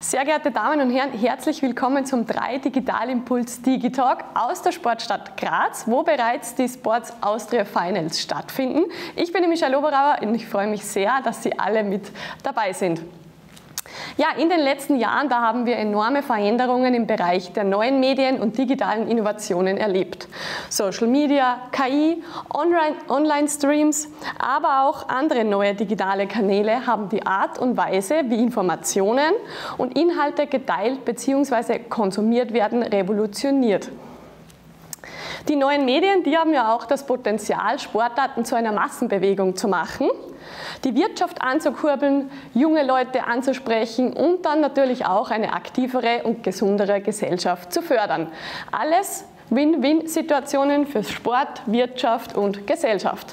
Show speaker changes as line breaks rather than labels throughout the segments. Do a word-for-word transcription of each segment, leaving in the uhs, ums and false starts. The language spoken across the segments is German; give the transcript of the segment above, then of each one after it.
Sehr geehrte Damen und Herren, herzlich willkommen zum drei Digital Impuls Digitalk aus der Sportstadt Graz, wo bereits die Sports Austria Finals stattfinden. Ich bin die Michael Oberauer und ich freue mich sehr, dass Sie alle mit dabei sind. Ja, in den letzten Jahren, da haben wir enorme Veränderungen im Bereich der neuen Medien und digitalen Innovationen erlebt. Social Media, K I, Online-Streams, aber auch andere neue digitale Kanäle haben die Art und Weise, wie Informationen und Inhalte geteilt bzw. konsumiert werden, revolutioniert. Die neuen Medien, die haben ja auch das Potenzial, Sportarten zu einer Massenbewegung zu machen, die Wirtschaft anzukurbeln, junge Leute anzusprechen und dann natürlich auch eine aktivere und gesundere Gesellschaft zu fördern. Alles Win-Win-Situationen für Sport, Wirtschaft und Gesellschaft.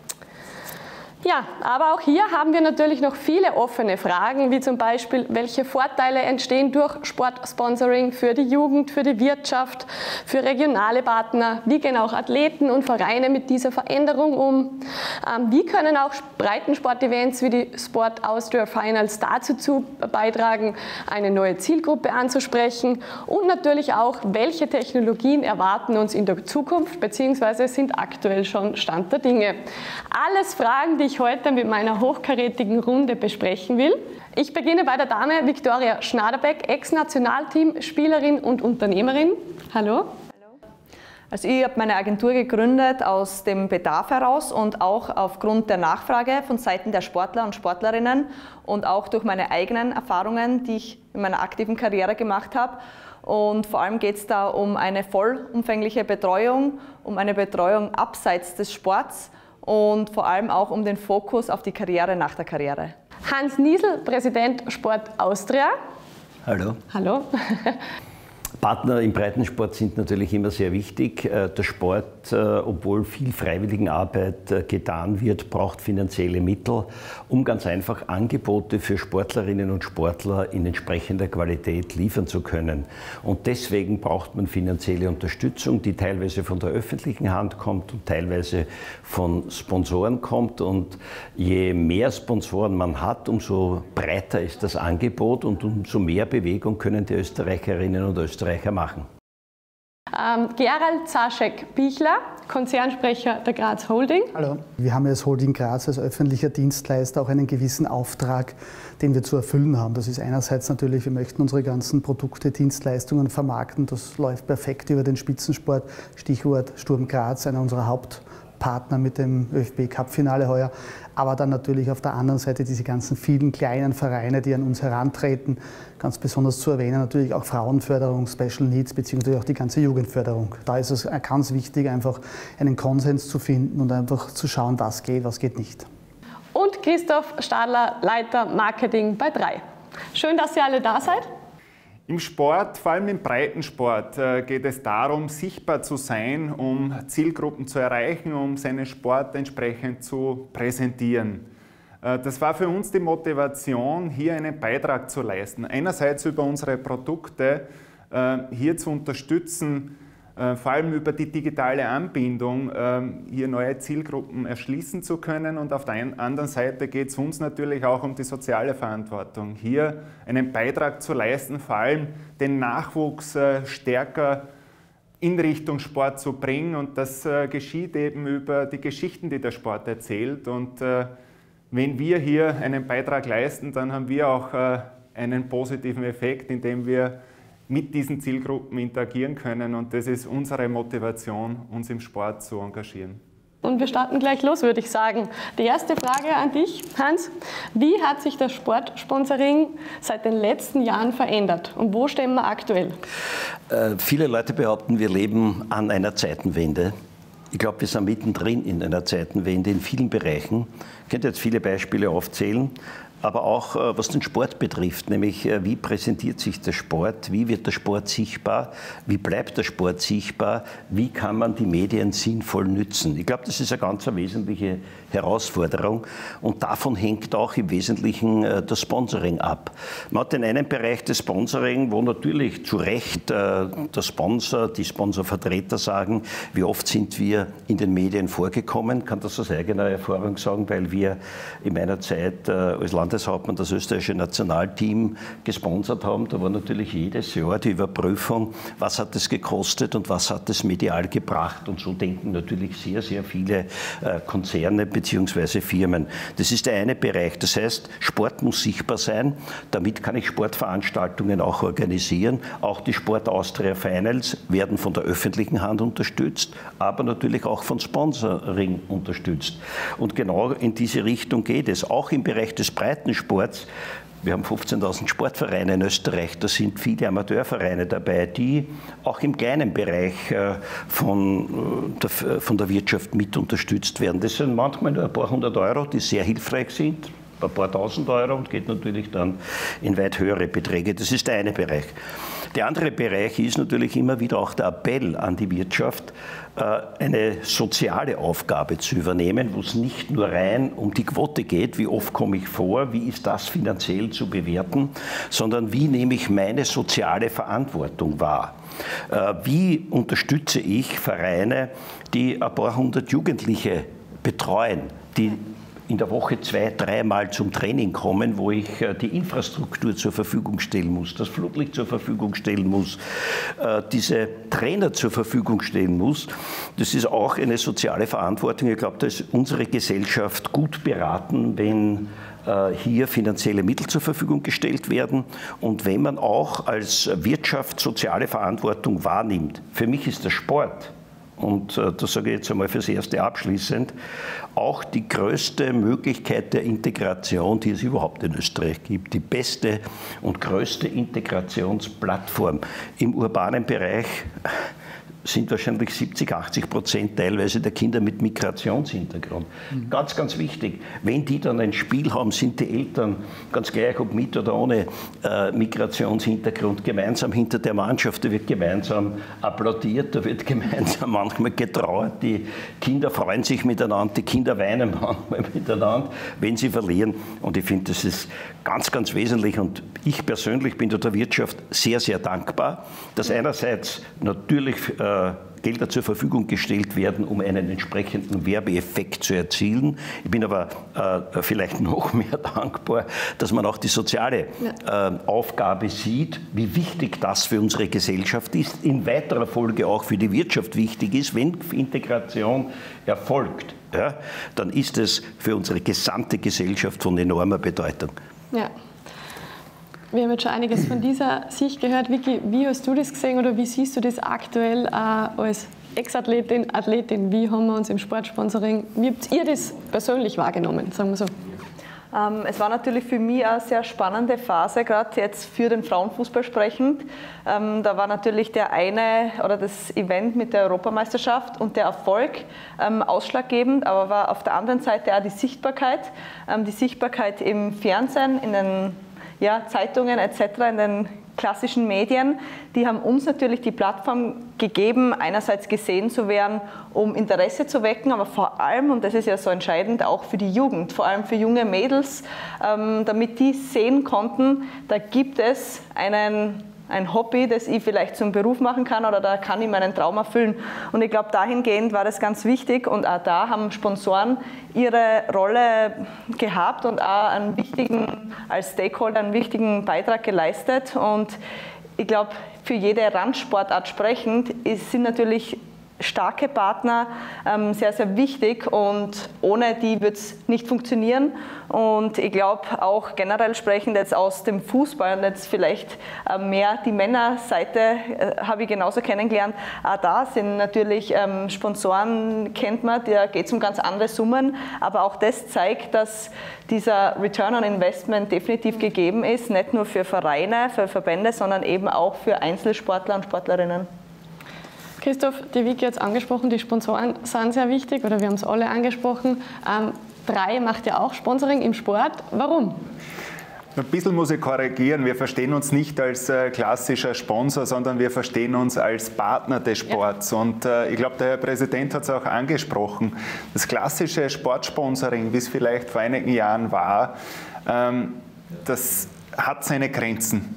Ja, aber auch hier haben wir natürlich noch viele offene Fragen, wie zum Beispiel, welche Vorteile entstehen durch Sportsponsoring für die Jugend, für die Wirtschaft, für regionale Partner, wie gehen auch Athleten und Vereine mit dieser Veränderung um, ähm, wie können auch Breitensport-Events wie die Sport Austria Finals dazu beitragen, eine neue Zielgruppe anzusprechen und natürlich auch, welche Technologien erwarten uns in der Zukunft bzw. sind aktuell schon Stand der Dinge. Alles Fragen, die ich heute mit meiner hochkarätigen Runde besprechen will. Ich beginne bei der Dame Viktoria Schnaderbeck, Ex-Nationalteam-Spielerin und Unternehmerin. Hallo.
Also ich habe meine Agentur gegründet aus dem Bedarf heraus und auch aufgrund der Nachfrage von Seiten der Sportler und Sportlerinnen und auch durch meine eigenen Erfahrungen, die ich in meiner aktiven Karriere gemacht habe. Und vor allem geht es da um eine vollumfängliche Betreuung, um eine Betreuung abseits des Sports und vor allem auch um den Fokus auf die Karriere nach der Karriere.
Hans Niesel, Präsident Sport Austria.
Hallo.
Hallo.
Partner im Breitensport sind natürlich immer sehr wichtig. Der Sport, obwohl viel Freiwilligenarbeit getan wird, braucht finanzielle Mittel, um ganz einfach Angebote für Sportlerinnen und Sportler in entsprechender Qualität liefern zu können. Und deswegen braucht man finanzielle Unterstützung, die teilweise von der öffentlichen Hand kommt und teilweise von Sponsoren kommt. Und je mehr Sponsoren man hat, umso breiter ist das Angebot und umso mehr Bewegung können die Österreicherinnen und Österreicher machen.
Ähm, Gerald Zaschek-Bichler, Konzernsprecher der Graz Holding.
Hallo. Wir haben als Holding Graz als öffentlicher Dienstleister auch einen gewissen Auftrag, den wir zu erfüllen haben. Das ist einerseits natürlich, wir möchten unsere ganzen Produkte, Dienstleistungen vermarkten. Das läuft perfekt über den Spitzensport. Stichwort Sturm Graz, einer unserer Hauptpartner mit dem ÖFB-Cup-Finale heuer. Aber dann natürlich auf der anderen Seite diese ganzen vielen kleinen Vereine, die an uns herantreten. Ganz besonders zu erwähnen natürlich auch Frauenförderung, Special Needs beziehungsweise auch die ganze Jugendförderung. Da ist es ganz wichtig, einfach einen Konsens zu finden und einfach zu schauen, was geht, was geht nicht.
Und Christoph Stadler, Leiter Marketing bei drei. Schön, dass ihr alle da seid.
Im Sport, vor allem im Breitensport, geht es darum, sichtbar zu sein, um Zielgruppen zu erreichen, um seinen Sport entsprechend zu präsentieren. Das war für uns die Motivation, hier einen Beitrag zu leisten. Einerseits über unsere Produkte hier zu unterstützen, vor allem über die digitale Anbindung, hier neue Zielgruppen erschließen zu können. Und auf der anderen Seite geht es uns natürlich auch um die soziale Verantwortung, hier einen Beitrag zu leisten, vor allem den Nachwuchs stärker in Richtung Sport zu bringen. Und das geschieht eben über die Geschichten, die der Sport erzählt. Und wenn wir hier einen Beitrag leisten, dann haben wir auch einen positiven Effekt, indem wir mit diesen Zielgruppen interagieren können, und das ist unsere Motivation, uns im Sport zu engagieren.
Und wir starten gleich los, würde ich sagen. Die erste Frage an dich, Hans. Wie hat sich das Sportsponsoring seit den letzten Jahren verändert und wo stehen wir aktuell?
Äh, viele Leute behaupten, wir leben an einer Zeitenwende. Ich glaube, wir sind mittendrin in einer Zeitenwende in vielen Bereichen. Ich könnte jetzt viele Beispiele aufzählen. Aber auch was den Sport betrifft, nämlich wie präsentiert sich der Sport, wie wird der Sport sichtbar, wie bleibt der Sport sichtbar, wie kann man die Medien sinnvoll nützen. Ich glaube, das ist eine ganz wesentliche Herausforderung und davon hängt auch im Wesentlichen das Sponsoring ab. Man hat den einen Bereich des Sponsoring, wo natürlich zu Recht der Sponsor, die Sponsorvertreter sagen, wie oft sind wir in den Medien vorgekommen, kann das aus eigener Erfahrung sagen, weil wir in meiner Zeit als Land Landeshauptmann das österreichische Nationalteam gesponsert haben. Da war natürlich jedes Jahr die Überprüfung, was hat es gekostet und was hat es medial gebracht. Und so denken natürlich sehr, sehr viele Konzerne bzw. Firmen. Das ist der eine Bereich. Das heißt, Sport muss sichtbar sein. Damit kann ich Sportveranstaltungen auch organisieren. Auch die Sport Austria Finals werden von der öffentlichen Hand unterstützt, aber natürlich auch von Sponsoring unterstützt. Und genau in diese Richtung geht es. Auch im Bereich des Breitensports. Wir haben fünfzehntausend Sportvereine in Österreich, da sind viele Amateurvereine dabei, die auch im kleinen Bereich von der, von der Wirtschaft mit unterstützt werden. Das sind manchmal nur ein paar hundert Euro, die sehr hilfreich sind, ein paar tausend Euro und geht natürlich dann in weit höhere Beträge. Das ist der eine Bereich. Der andere Bereich ist natürlich immer wieder auch der Appell an die Wirtschaft, eine soziale Aufgabe zu übernehmen, wo es nicht nur rein um die Quote geht, wie oft komme ich vor, wie ist das finanziell zu bewerten, sondern wie nehme ich meine soziale Verantwortung wahr. Wie unterstütze ich Vereine, die ein paar hundert Jugendliche betreuen, die in der Woche zwei, dreimal zum Training kommen, wo ich die Infrastruktur zur Verfügung stellen muss, das Flutlicht zur Verfügung stellen muss, diese Trainer zur Verfügung stellen muss. Das ist auch eine soziale Verantwortung. Ich glaube, da ist unsere Gesellschaft gut beraten, wenn hier finanzielle Mittel zur Verfügung gestellt werden und wenn man auch als Wirtschaft soziale Verantwortung wahrnimmt. Für mich ist der Sport, und das sage ich jetzt einmal fürs Erste abschließend, auch die größte Möglichkeit der Integration, die es überhaupt in Österreich gibt. Die beste und größte Integrationsplattform im urbanen Bereich sind wahrscheinlich siebzig, achtzig Prozent teilweise der Kinder mit Migrationshintergrund. Mhm. Ganz, ganz wichtig. Wenn die dann ein Spiel haben, sind die Eltern, ganz gleich ob mit oder ohne äh, Migrationshintergrund, gemeinsam hinter der Mannschaft, da wird gemeinsam applaudiert, da wird gemeinsam manchmal getrauert, die Kinder freuen sich miteinander, die Kinder weinen manchmal miteinander, wenn sie verlieren. Und ich finde, das ist ganz, ganz wesentlich. Und ich persönlich bin der Wirtschaft sehr, sehr dankbar, dass einerseits natürlich äh, Gelder zur Verfügung gestellt werden, um einen entsprechenden Werbeeffekt zu erzielen. Ich bin aber äh, vielleicht noch mehr dankbar, dass man auch die soziale äh, Aufgabe sieht, wie wichtig das für unsere Gesellschaft ist, in weiterer Folge auch für die Wirtschaft wichtig ist. Wenn Integration erfolgt, ja, dann ist es für unsere gesamte Gesellschaft von enormer Bedeutung.
Ja. Wir haben jetzt schon einiges von dieser Sicht gehört. Vicky, wie hast du das gesehen oder wie siehst du das aktuell äh, als Ex-Athletin, Athletin? Wie haben wir uns im Sportsponsoring, wie habt ihr das persönlich wahrgenommen, sagen wir so?
Ähm, es war natürlich für mich eine sehr spannende Phase, gerade jetzt für den Frauenfußball sprechend. Ähm, da war natürlich der eine oder das Event mit der Europameisterschaft und der Erfolg ähm, ausschlaggebend, aber war auf der anderen Seite auch die Sichtbarkeit, ähm, die Sichtbarkeit im Fernsehen, in den ja, Zeitungen et cetera, in den klassischen Medien, die haben uns natürlich die Plattform gegeben, einerseits gesehen zu werden, um Interesse zu wecken, aber vor allem, und das ist ja so entscheidend, auch für die Jugend, vor allem für junge Mädels, ähm, damit die sehen konnten, da gibt es einen ein Hobby, das ich vielleicht zum Beruf machen kann oder da kann ich meinen Traum erfüllen. Und ich glaube, dahingehend war das ganz wichtig und auch da haben Sponsoren ihre Rolle gehabt und auch einen wichtigen, als Stakeholder einen wichtigen Beitrag geleistet. Und ich glaube, für jede Randsportart sprechend sind natürlich starke Partner ähm, sehr, sehr wichtig und ohne die wird es nicht funktionieren. Und ich glaube auch generell sprechend jetzt aus dem Fußball und jetzt vielleicht äh, mehr die Männerseite äh, habe ich genauso kennengelernt. Auch da sind natürlich ähm, Sponsoren, kennt man, da geht es um ganz andere Summen, aber auch das zeigt, dass dieser Return on Investment definitiv gegeben ist, nicht nur für Vereine, für Verbände, sondern eben auch für Einzelsportler und Sportlerinnen.
Christoph, die Vicky hat es angesprochen, die Sponsoren sind sehr wichtig oder wir haben es alle angesprochen. Ähm, drei macht ja auch Sponsoring im Sport. Warum?
Ein bisschen muss ich korrigieren. Wir verstehen uns nicht als äh, klassischer Sponsor, sondern wir verstehen uns als Partner des Sports. Ja. Und äh, ich glaube, der Herr Präsident hat es auch angesprochen. Das klassische Sportsponsoring, wie es vielleicht vor einigen Jahren war, ähm, das hat seine Grenzen.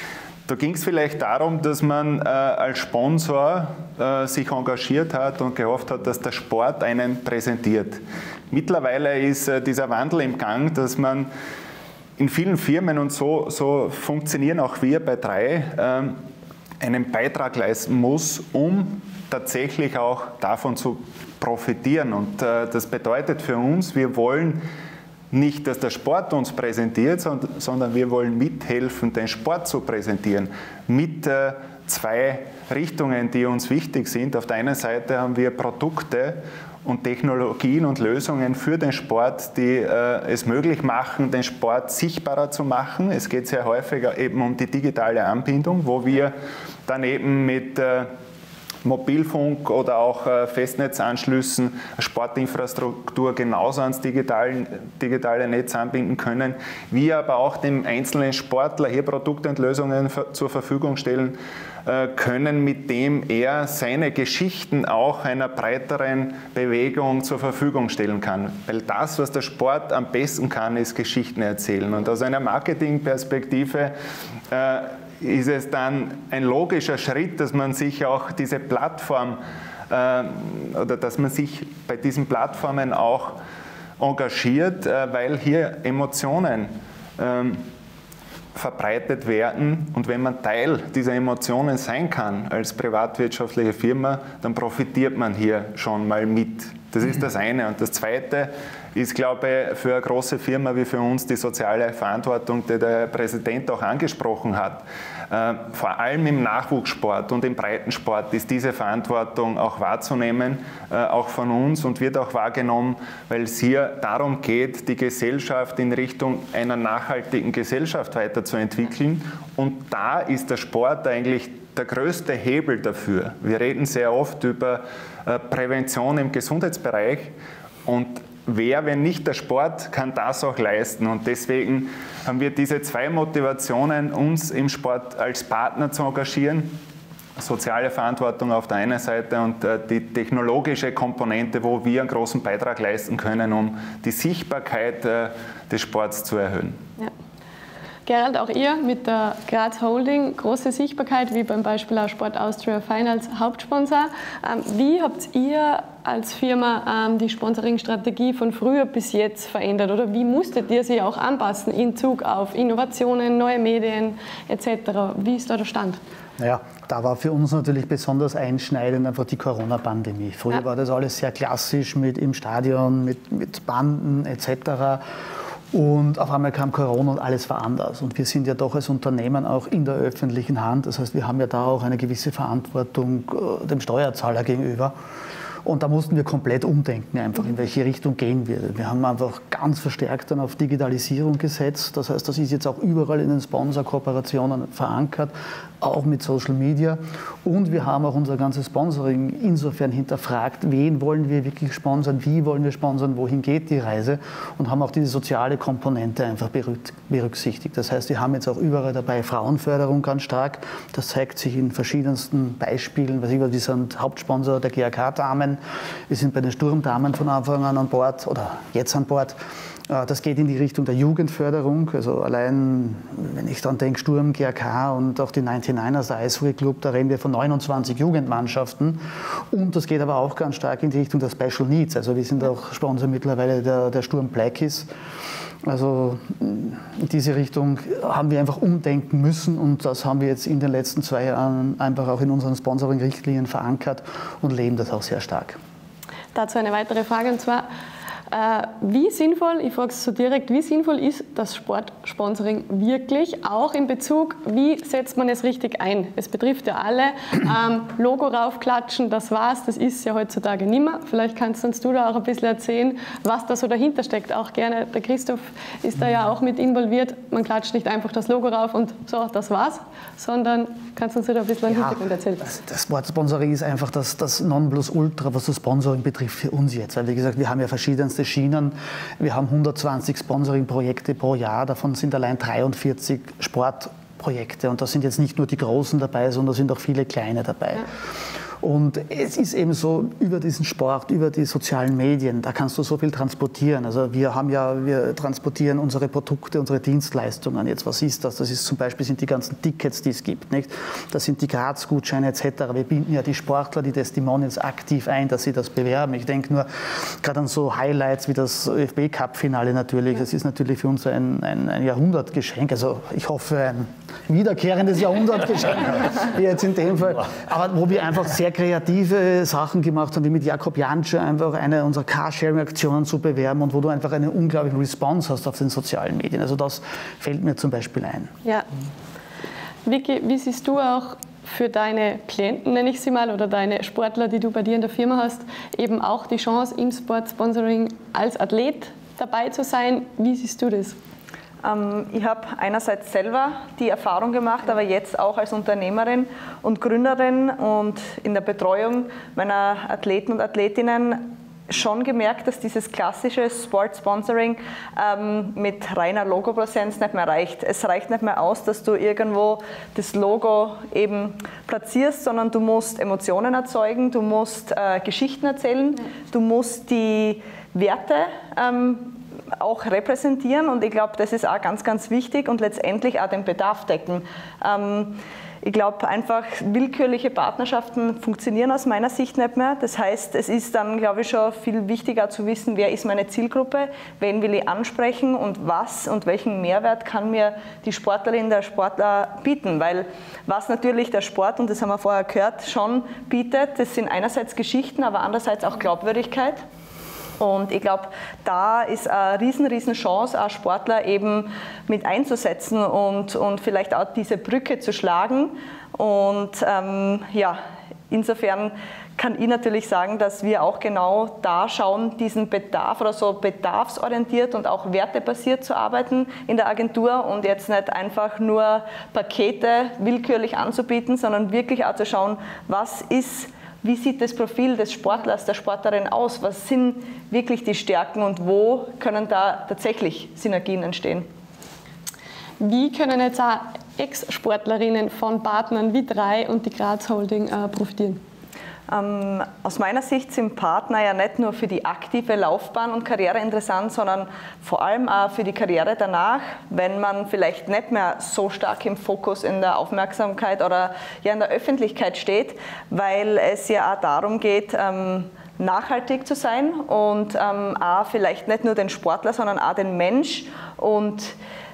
Da ging es vielleicht darum, dass man äh, als Sponsor äh, sich engagiert hat und gehofft hat, dass der Sport einen präsentiert. Mittlerweile ist äh, dieser Wandel im Gang, dass man in vielen Firmen, und so, so funktionieren auch wir bei drei, ähm, einen Beitrag leisten muss, um tatsächlich auch davon zu profitieren. Und äh, das bedeutet für uns, wir wollen nicht, dass der Sport uns präsentiert, sondern wir wollen mithelfen, den Sport zu präsentieren. Mit äh, zwei Richtungen, die uns wichtig sind. Auf der einen Seite haben wir Produkte und Technologien und Lösungen für den Sport, die äh, es möglich machen, den Sport sichtbarer zu machen. Es geht sehr häufig eben um die digitale Anbindung, wo wir dann eben mit äh, Mobilfunk oder auch äh, Festnetzanschlüssen Sportinfrastruktur genauso ans digitalen, digitale Netz anbinden können, wir aber auch dem einzelnen Sportler hier Produkte und Lösungen zur Verfügung stellen äh, können, mit dem er seine Geschichten auch einer breiteren Bewegung zur Verfügung stellen kann. Weil das, was der Sport am besten kann, ist Geschichten erzählen. Und aus einer Marketingperspektive äh, ist es dann ein logischer Schritt, dass man sich auch diese Plattform äh, oder dass man sich bei diesen Plattformen auch engagiert, äh, weil hier Emotionen ähm, verbreitet werden, und wenn man Teil dieser Emotionen sein kann als privatwirtschaftliche Firma, dann profitiert man hier schon mal mit. Das ist das eine. Und das zweite ist, glaube ich, für eine große Firma wie für uns die soziale Verantwortung, die der Präsident auch angesprochen hat. Äh, vor allem im Nachwuchssport und im Breitensport ist diese Verantwortung auch wahrzunehmen, äh, auch von uns, und wird auch wahrgenommen, weil es hier darum geht, die Gesellschaft in Richtung einer nachhaltigen Gesellschaft weiterzuentwickeln. Und da ist der Sport eigentlich der größte Hebel dafür. Wir reden sehr oft über äh, Prävention im Gesundheitsbereich, und wer, wenn nicht der Sport, kann das auch leisten. Und deswegen haben wir diese zwei Motivationen, uns im Sport als Partner zu engagieren. Soziale Verantwortung auf der einen Seite und äh, die technologische Komponente, wo wir einen großen Beitrag leisten können, um die Sichtbarkeit äh, des Sports zu erhöhen.
Ja. Gerald, auch ihr mit der Graz Holding große Sichtbarkeit, wie beim Beispiel auch Sport Austria Finals Hauptsponsor. Wie habt ihr als Firma die Sponsoring-Strategie von früher bis jetzt verändert, oder wie musstet ihr sie auch anpassen in Bezug auf Innovationen, neue Medien et cetera? Wie ist da der Stand?
Naja, da war für uns natürlich besonders einschneidend einfach die Corona-Pandemie. Früher ja. war das alles sehr klassisch mit im Stadion, mit, mit Banden et cetera. Und auf einmal kam Corona und alles war anders. Und wir sind ja doch als Unternehmen auch in der öffentlichen Hand. Das heißt, wir haben ja da auch eine gewisse Verantwortung äh, dem Steuerzahler gegenüber. Und da mussten wir komplett umdenken, einfach in welche Richtung gehen wir. Wir haben einfach ganz verstärkt dann auf Digitalisierung gesetzt. Das heißt, das ist jetzt auch überall in den Sponsor-Kooperationen verankert, auch mit Social Media. Und wir haben auch unser ganzes Sponsoring insofern hinterfragt, wen wollen wir wirklich sponsern, wie wollen wir sponsern, wohin geht die Reise, und haben auch diese soziale Komponente einfach berücksichtigt. Das heißt, wir haben jetzt auch überall dabei Frauenförderung ganz stark. Das zeigt sich in verschiedensten Beispielen. Wir sind Hauptsponsor der G A K-Damen. Wir sind bei den Sturmdamen von Anfang an an Bord oder jetzt an Bord. Das geht in die Richtung der Jugendförderung. Also allein, wenn ich dann denke, Sturm, G A K und auch die neunundneunzigers, der Eishockey Club, da reden wir von neunundzwanzig Jugendmannschaften. Und das geht aber auch ganz stark in die Richtung der Special Needs. Also wir sind auch Sponsor mittlerweile der, der Sturm Blackies. Also in diese Richtung haben wir einfach umdenken müssen, und das haben wir jetzt in den letzten zwei Jahren einfach auch in unseren Sponsoring-Richtlinien verankert und leben das auch sehr stark.
Dazu eine weitere Frage, und zwar, äh, wie sinnvoll, ich frage es so direkt, wie sinnvoll ist das Sportsponsoring wirklich, auch in Bezug, wie setzt man es richtig ein? Es betrifft ja alle, ähm, Logo raufklatschen, das war's, das ist ja heutzutage nicht mehr. Vielleicht kannst uns du da auch ein bisschen erzählen, was da so dahinter steckt. Auch gerne, der Christoph ist da ja auch mit involviert, man klatscht nicht einfach das Logo rauf und so, das war's, sondern kannst du uns da ein bisschen einen
ja,
Hintergrund erzählen?
Das, das Sportsponsoring ist einfach das, das Nonplusultra, was das Sponsoring betrifft für uns jetzt. Weil wie gesagt, wir haben ja verschiedenste Schienen. Wir haben hundertzwanzig Sponsoring-Projekte pro Jahr, davon sind allein dreiundvierzig Sportprojekte. Und da sind jetzt nicht nur die großen dabei, sondern da sind auch viele kleine dabei. Ja. Und es ist eben so, über diesen Sport, über die sozialen Medien, da kannst du so viel transportieren. Also wir haben ja, wir transportieren unsere Produkte, unsere Dienstleistungen. Jetzt, was ist das? Das ist zum Beispiel sind die ganzen Tickets, die es gibt, nicht? Das sind die Graz-Gutscheine et cetera. Wir binden ja die Sportler, die Testimonials aktiv ein, dass sie das bewerben. Ich denke nur gerade an so Highlights wie das ÖFB Cup-Finale natürlich. Das ist natürlich für uns ein, ein, ein Jahrhundertgeschenk. Also ich hoffe, ein wiederkehrendes Jahrhundertgeschenk. Jetzt in dem Fall. Aber wo wir einfach sehr kreative Sachen gemacht haben, wie mit Jakob Janscher einfach eine unserer Carsharing-Aktionen zu bewerben und wo du einfach einen unglaublichen Response hast auf den sozialen Medien. Also das fällt mir zum Beispiel ein.
Ja. Vicky, wie siehst du auch für deine Klienten, nenne ich sie mal, oder deine Sportler, die du bei dir in der Firma hast, eben auch die Chance im Sportsponsoring als Athlet dabei zu sein? Wie siehst du das?
Ähm, ich habe einerseits selber die Erfahrung gemacht, aber jetzt auch als Unternehmerin und Gründerin und in der Betreuung meiner Athleten und Athletinnen schon gemerkt, dass dieses klassische Sportsponsoring ähm, mit reiner Logopräsenz nicht mehr reicht. Es reicht nicht mehr aus, dass du irgendwo das Logo eben platzierst, sondern du musst Emotionen erzeugen, du musst äh, Geschichten erzählen, du musst die Werte ähm, auch repräsentieren und ich glaube, das ist auch ganz, ganz wichtig und letztendlich auch den Bedarf decken. Ähm, Ich glaube einfach, willkürliche Partnerschaften funktionieren aus meiner Sicht nicht mehr. Das heißt, es ist dann, glaube ich, schon viel wichtiger zu wissen, wer ist meine Zielgruppe, wen will ich ansprechen und was und welchen Mehrwert kann mir die Sportlerin, der Sportler bieten. Weil was natürlich der Sport, und das haben wir vorher gehört, schon bietet, das sind einerseits Geschichten, aber andererseits auch Glaubwürdigkeit. Und ich glaube, da ist eine riesen, riesen Chance, auch Sportler eben mit einzusetzen und, und vielleicht auch diese Brücke zu schlagen. Und ähm, ja, insofern kann ich natürlich sagen, dass wir auch genau da schauen, diesen Bedarf oder so bedarfsorientiert und auch wertebasiert zu arbeiten in der Agentur und jetzt nicht einfach nur Pakete willkürlich anzubieten, sondern wirklich auch zu schauen, was ist Wie sieht das Profil des Sportlers, der Sportlerin aus? Was sind wirklich die Stärken und wo können da tatsächlich Synergien entstehen?
Wie können jetzt auch Ex-Sportlerinnen von Partnern wie drei und die Graz Holding äh, profitieren?
Ähm, aus meiner Sicht sind Partner ja nicht nur für die aktive Laufbahn und Karriere interessant, sondern vor allem auch für die Karriere danach, wenn man vielleicht nicht mehr so stark im Fokus in der Aufmerksamkeit oder ja in der Öffentlichkeit steht, weil es ja auch darum geht, ähm, nachhaltig zu sein und ähm, auch vielleicht nicht nur den Sportler, sondern auch den Mensch und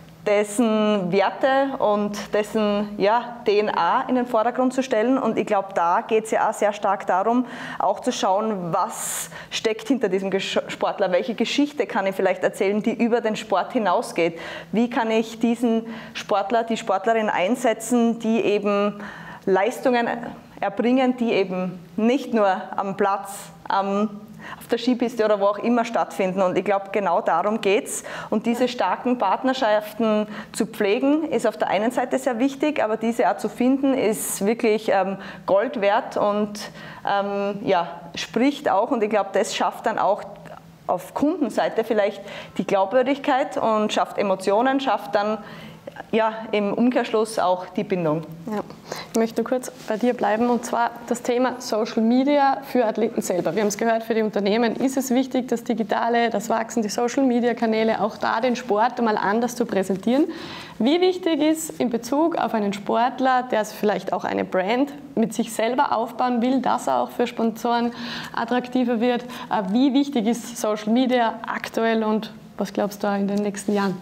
dessen Werte und dessen ja, D N A in den Vordergrund zu stellen. Und ich glaube, da geht es ja auch sehr stark darum, auch zu schauen, was steckt hinter diesem Sportler, welche Geschichte kann ich vielleicht erzählen, die über den Sport hinausgeht. Wie kann ich diesen Sportler, die Sportlerin einsetzen, die eben Leistungen erbringen, die eben nicht nur am Platz, am auf der Skipiste oder wo auch immer stattfinden. Und ich glaube, genau darum geht es. Und diese starken Partnerschaften zu pflegen, ist auf der einen Seite sehr wichtig, aber diese auch zu finden, ist wirklich ähm, Gold wert und ähm, ja, spricht auch. Und ich glaube, das schafft dann auch auf Kundenseite vielleicht die Glaubwürdigkeit und schafft Emotionen, schafft dann ja, im Umkehrschluss auch die Bindung.
Ja. Ich möchte nur kurz bei dir bleiben und zwar das Thema Social Media für Athleten selber. Wir haben es gehört, für die Unternehmen ist es wichtig, das Digitale, das Wachsen, die Social Media Kanäle, auch da den Sport mal anders zu präsentieren. Wie wichtig ist in Bezug auf einen Sportler, der vielleicht auch eine Brand mit sich selber aufbauen will, dass er auch für Sponsoren attraktiver wird? Wie wichtig ist Social Media aktuell und was glaubst du in den nächsten Jahren?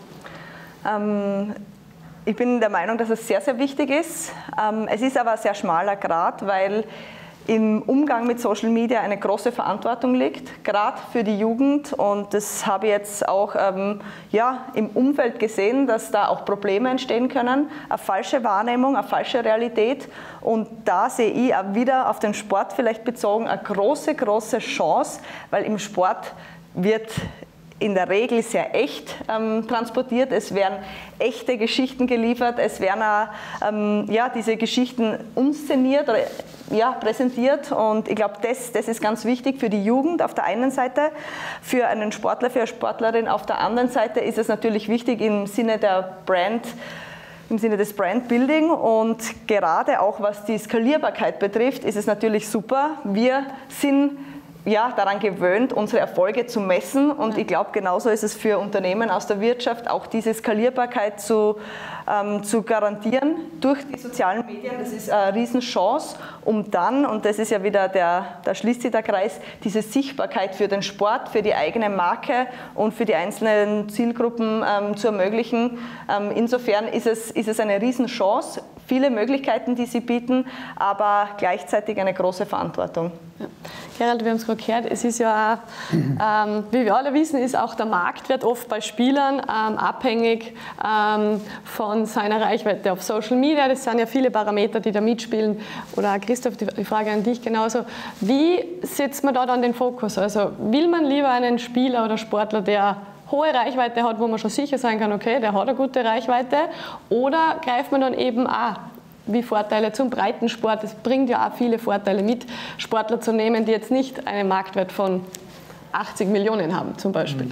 Ähm Ich bin der Meinung, dass es sehr, sehr wichtig ist. Es ist aber ein sehr schmaler Grat, weil im Umgang mit Social Media eine große Verantwortung liegt, gerade für die Jugend. Und das habe ich jetzt auch ähm, ja, im Umfeld gesehen, dass da auch Probleme entstehen können. Eine falsche Wahrnehmung, eine falsche Realität. Und da sehe ich auch wieder auf den Sport vielleicht bezogen eine große, große Chance, weil im Sport wird in der Regel sehr echt ähm, transportiert. Es werden echte Geschichten geliefert, es werden auch, ähm, ja, diese Geschichten inszeniert oder ja, präsentiert und ich glaube, das, das ist ganz wichtig für die Jugend auf der einen Seite, für einen Sportler, für eine Sportlerin auf der anderen Seite ist es natürlich wichtig im Sinne der Brand im Sinne des Brandbuilding. Und gerade auch was die Skalierbarkeit betrifft, ist es natürlich super. Wir sind ja, daran gewöhnt, unsere Erfolge zu messen. Und ja. ich glaube, genauso ist es für Unternehmen aus der Wirtschaft, auch diese Skalierbarkeit zu, ähm, zu garantieren durch die sozialen Medien. Das ist eine Riesenchance, um dann, und das ist ja wieder, der, da schließt sich der Kreis, diese Sichtbarkeit für den Sport, für die eigene Marke und für die einzelnen Zielgruppen ähm, zu ermöglichen. Ähm, insofern ist es, ist es eine Riesenchance, viele Möglichkeiten, die sie bieten, aber gleichzeitig eine große Verantwortung.
Ja. Gerald, wir haben es gerade gehört, es ist ja auch, ähm, wie wir alle wissen, ist auch der Marktwert oft bei Spielern ähm, abhängig ähm, von seiner Reichweite auf Social Media. Das sind ja viele Parameter, die da mitspielen. Oder Christoph, die Frage an dich genauso. Wie setzt man da dann den Fokus? Also will man lieber einen Spieler oder Sportler, der hohe Reichweite hat, wo man schon sicher sein kann, okay, der hat eine gute Reichweite, oder greift man dann eben auch wie Vorteile zum Breitensport? Es bringt ja auch viele Vorteile mit, Sportler zu nehmen, die jetzt nicht einen Marktwert von achtzig Millionen haben zum Beispiel.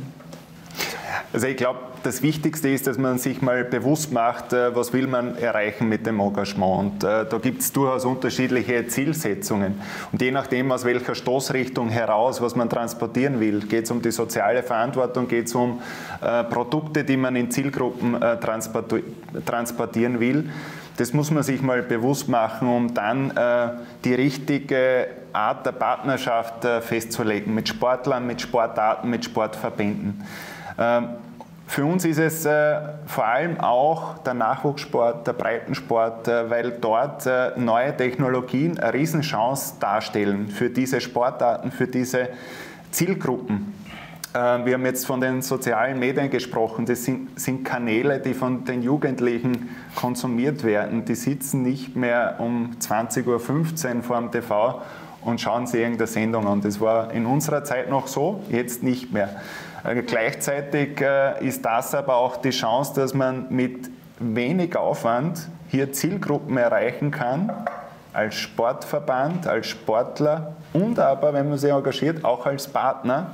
Also ich glaube, das Wichtigste ist, dass man sich mal bewusst macht, was will man erreichen mit dem Engagement. Und da gibt es durchaus unterschiedliche Zielsetzungen. Und je nachdem, aus welcher Stoßrichtung heraus, was man transportieren will, geht es um die soziale Verantwortung, geht es um äh, Produkte, die man in Zielgruppen äh, transportieren will. Das muss man sich mal bewusst machen, um dann äh, die richtige Art der Partnerschaft äh, festzulegen mit Sportlern, mit Sportarten, mit Sportverbänden. Ähm, für uns ist es äh, vor allem auch der Nachwuchssport, der Breitensport, äh, weil dort äh, neue Technologien eine Riesenchance darstellen für diese Sportarten, für diese Zielgruppen. Wir haben jetzt von den sozialen Medien gesprochen. Das sind, sind Kanäle, die von den Jugendlichen konsumiert werden. Die sitzen nicht mehr um zwanzig Uhr fünfzehn vor dem T V und schauen sich irgendeine Sendung an. Das war in unserer Zeit noch so, jetzt nicht mehr. Äh, gleichzeitig äh, ist das aber auch die Chance, dass man mit wenig Aufwand hier Zielgruppen erreichen kann, als Sportverband, als Sportler und aber, wenn man sich engagiert, auch als Partner.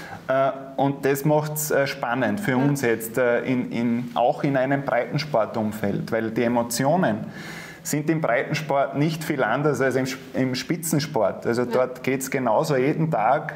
Und das macht es spannend für uns jetzt, in, in, auch in einem Breitensportumfeld, weil die Emotionen sind im Breitensport nicht viel anders als im, im Spitzensport. Also dort geht es genauso jeden Tag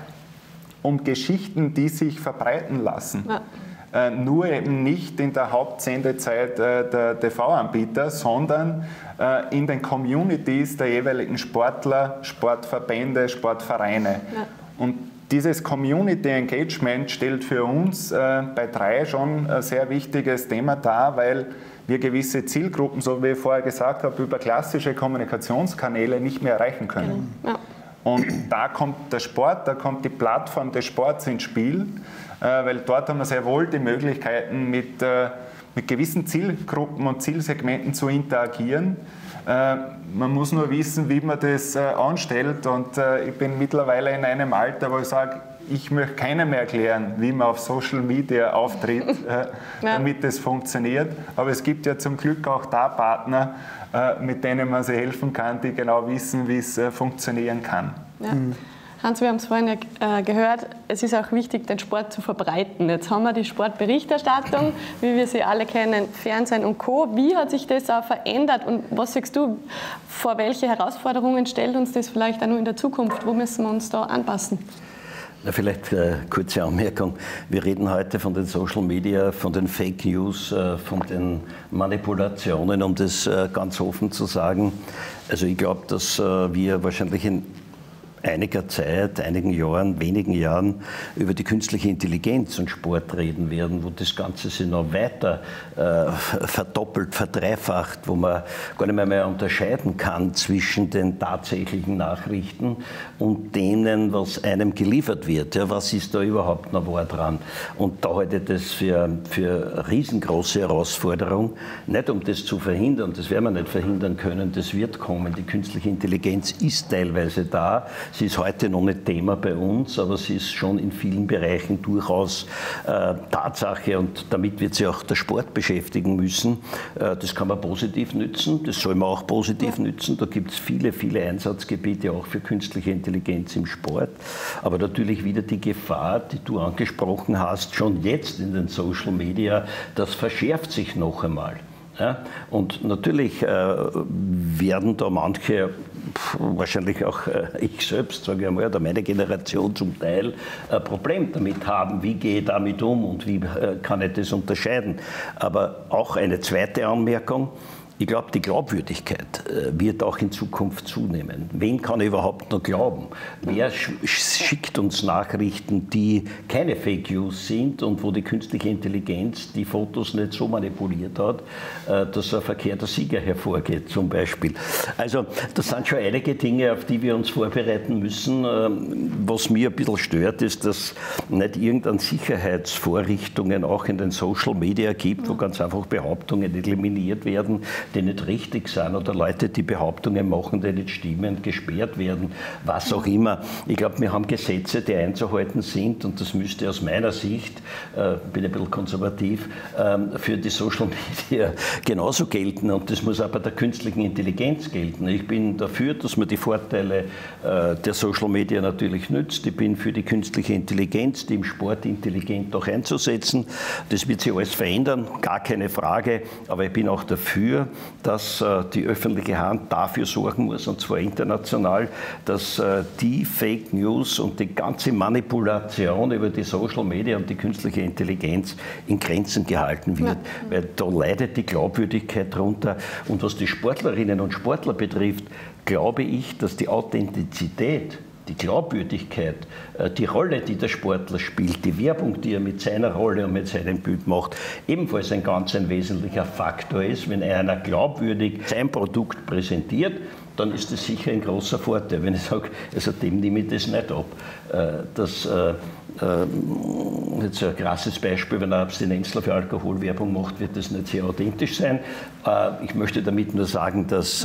um Geschichten, die sich verbreiten lassen. Ja. Äh, nur eben nicht in der Hauptsendezeit äh, der T V-Anbieter, sondern äh, in den Communities der jeweiligen Sportler, Sportverbände, Sportvereine. Ja. Und dieses Community Engagement stellt für uns äh, bei drei schon ein sehr wichtiges Thema dar, weil wir gewisse Zielgruppen, so wie ich vorher gesagt habe, über klassische Kommunikationskanäle nicht mehr erreichen können. Ja. Und da kommt der Sport, da kommt die Plattform des Sports ins Spiel, äh, weil dort haben wir sehr wohl die Möglichkeiten, mit, äh, mit gewissen Zielgruppen und Zielsegmenten zu interagieren. Äh, man muss nur wissen, wie man das äh, anstellt, und äh, ich bin mittlerweile in einem Alter, wo ich sage, ich möchte keinem mehr erklären, wie man auf Social Media auftritt, äh, ja. damit das funktioniert. Aber es gibt ja zum Glück auch da Partner, äh, mit denen man sich helfen kann, die genau wissen, wie es äh, funktionieren kann.
Ja. Mhm. Hans, wir haben es vorhin ja äh, gehört, es ist auch wichtig, den Sport zu verbreiten. Jetzt haben wir die Sportberichterstattung, wie wir sie alle kennen, Fernsehen und Co. Wie hat sich das auch verändert und was sagst du, vor welche Herausforderungen stellt uns das vielleicht auch nur in der Zukunft? Wo müssen wir uns da anpassen?
Na, vielleicht eine kurze Anmerkung. Wir reden heute von den Social Media, von den Fake News, von den Manipulationen, um das ganz offen zu sagen. Also ich glaube, dass wir wahrscheinlich in einiger Zeit, einigen Jahren, wenigen Jahren über die künstliche Intelligenz und Sport reden werden, wo das Ganze sich noch weiter äh, verdoppelt, verdreifacht, wo man gar nicht mehr, mehr unterscheiden kann zwischen den tatsächlichen Nachrichten und denen, was einem geliefert wird. Ja, was ist da überhaupt noch wahr dran? Und da halte ich das für, für eine riesengroße Herausforderung, nicht um das zu verhindern, das werden wir nicht verhindern können, das wird kommen. Die künstliche Intelligenz ist teilweise da. Sie ist heute noch nicht Thema bei uns, aber sie ist schon in vielen Bereichen durchaus äh, Tatsache, und damit wird sich auch der Sport beschäftigen müssen. Äh, das kann man positiv nützen, das soll man auch positiv ja. nützen. Da gibt es viele, viele Einsatzgebiete auch für künstliche Intelligenz im Sport. Aber natürlich wieder die Gefahr, die du angesprochen hast, schon jetzt in den Social Media, das verschärft sich noch einmal. Ja? Und natürlich äh, werden da manche, wahrscheinlich auch äh, ich selbst, sage ich mal, oder meine Generation zum Teil, ein Problem damit haben, wie gehe ich damit um und wie äh, kann ich das unterscheiden. Aber auch eine zweite Anmerkung. Ich glaube, die Glaubwürdigkeit wird auch in Zukunft zunehmen. Wen kann ich überhaupt noch glauben? Wer schickt uns Nachrichten, die keine Fake News sind und wo die künstliche Intelligenz die Fotos nicht so manipuliert hat, dass ein verkehrter Sieger hervorgeht, zum Beispiel. Also das sind schon einige Dinge, auf die wir uns vorbereiten müssen. Was mir ein bisschen stört, ist, dass nicht irgendeine Sicherheitsvorrichtungen auch in den Social Media gibt, wo ganz einfach Behauptungen eliminiert werden, die nicht richtig sind, oder Leute, die Behauptungen machen, die nicht stimmen, gesperrt werden, was auch immer. Ich glaube, wir haben Gesetze, die einzuhalten sind, und das müsste aus meiner Sicht, äh, bin ein bisschen konservativ, ähm, für die Social Media genauso gelten, und das muss auch bei der künstlichen Intelligenz gelten. Ich bin dafür, dass man die Vorteile äh, der Social Media natürlich nützt. Ich bin für die künstliche Intelligenz, die im Sport intelligent auch einzusetzen. Das wird sich alles verändern, gar keine Frage, aber ich bin auch dafür, dass äh, die öffentliche Hand dafür sorgen muss, und zwar international, dass äh, die Fake News und die ganze Manipulation über die Social Media und die künstliche Intelligenz in Grenzen gehalten wird, ja. Weil da leidet die Glaubwürdigkeit drunter. Und was die Sportlerinnen und Sportler betrifft, glaube ich, dass die Authentizität, die Glaubwürdigkeit, die Rolle, die der Sportler spielt, die Werbung, die er mit seiner Rolle und mit seinem Bild macht, ebenfalls ein ganz ein wesentlicher Faktor ist. Wenn einer glaubwürdig sein Produkt präsentiert, dann ist das sicher ein großer Vorteil. Wenn ich sage, also dem nehme ich das nicht ab. Das jetzt ein krasses Beispiel, wenn ein Abstinenzler für Alkoholwerbung macht, wird das nicht sehr authentisch sein. Ich möchte damit nur sagen, dass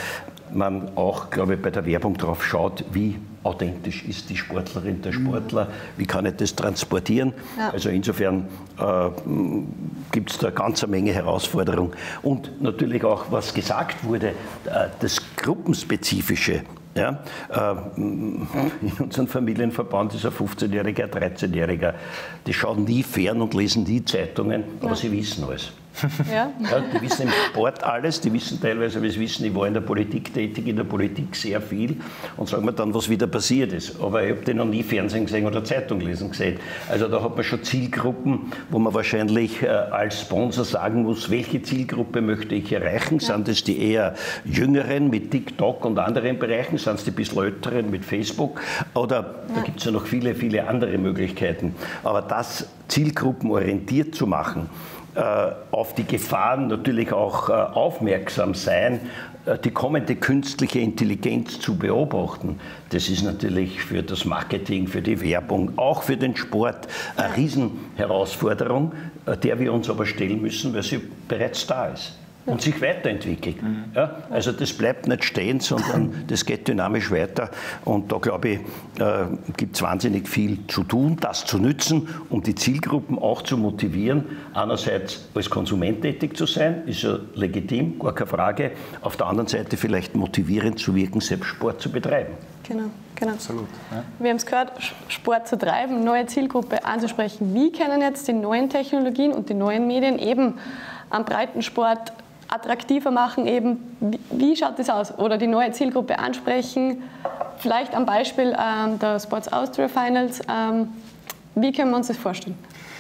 man auch, glaube ich, bei der Werbung darauf schaut, wie authentisch ist die Sportlerin, der Sportler, wie kann ich das transportieren. Ja. Also insofern äh, gibt es da eine ganze Menge Herausforderungen. Und natürlich auch, was gesagt wurde, äh, das Gruppenspezifische. Ja, äh, in unserem Familienverband ist ein fünfzehnjähriger, ein dreizehnjähriger, die schauen nie fern und lesen nie Zeitungen, aber ja. sie wissen alles. Ja. Ja, die wissen im Sport alles, die wissen teilweise, wie sie wissen, ich war in der Politik tätig, in der Politik sehr viel, und sagen mir dann, was wieder passiert ist. Aber ich habe den noch nie Fernsehen gesehen oder Zeitung lesen gesehen. Also da hat man schon Zielgruppen, wo man wahrscheinlich äh, als Sponsor sagen muss, welche Zielgruppe möchte ich erreichen? Ja. Sind es die eher Jüngeren mit TikTok und anderen Bereichen? Sind es die ein bisschen Älteren mit Facebook? Oder ja. da gibt es ja noch viele, viele andere Möglichkeiten. Aber das zielgruppenorientiert zu machen, auf die Gefahren natürlich auch aufmerksam sein, die kommende künstliche Intelligenz zu beobachten. Das ist natürlich für das Marketing, für die Werbung, auch für den Sport eine Riesenherausforderung, der wir uns aber stellen müssen, weil sie bereits da ist. Und sich weiterentwickelt. Mhm. Ja, also das bleibt nicht stehen, sondern das geht dynamisch weiter. Und da, glaube ich, äh, gibt es wahnsinnig viel zu tun, das zu nützen, um die Zielgruppen auch zu motivieren, einerseits als Konsument tätig zu sein, ist ja legitim, gar keine Frage. Auf der anderen Seite vielleicht motivierend zu wirken, selbst Sport zu betreiben.
Genau, genau.
Absolut. Ja.
Wir haben es gehört, Sport zu treiben, neue Zielgruppe anzusprechen. Wie können jetzt die neuen Technologien und die neuen Medien eben am Breitensport attraktiver machen, eben, wie, wie schaut das aus? Oder die neue Zielgruppe ansprechen, vielleicht am Beispiel ähm, der Sports Austria Finals. Ähm, wie können wir uns das vorstellen?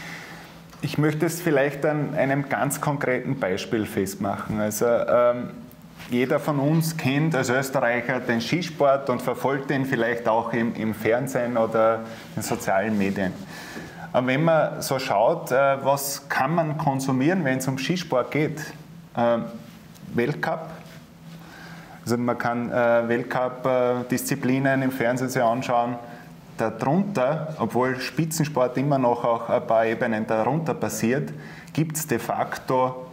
Ich möchte es vielleicht an einem ganz konkreten Beispiel festmachen. Also ähm, jeder von uns kennt als Österreicher den Skisport und verfolgt ihn vielleicht auch im, im Fernsehen oder in sozialen Medien. Aber wenn man so schaut, äh, was kann man konsumieren, wenn es um Skisport geht? Ähm, Weltcup. Also man kann äh, Weltcup-Disziplinen im Fernsehen sich anschauen. Darunter, obwohl Spitzensport immer noch auch ein paar Ebenen darunter passiert, gibt es de facto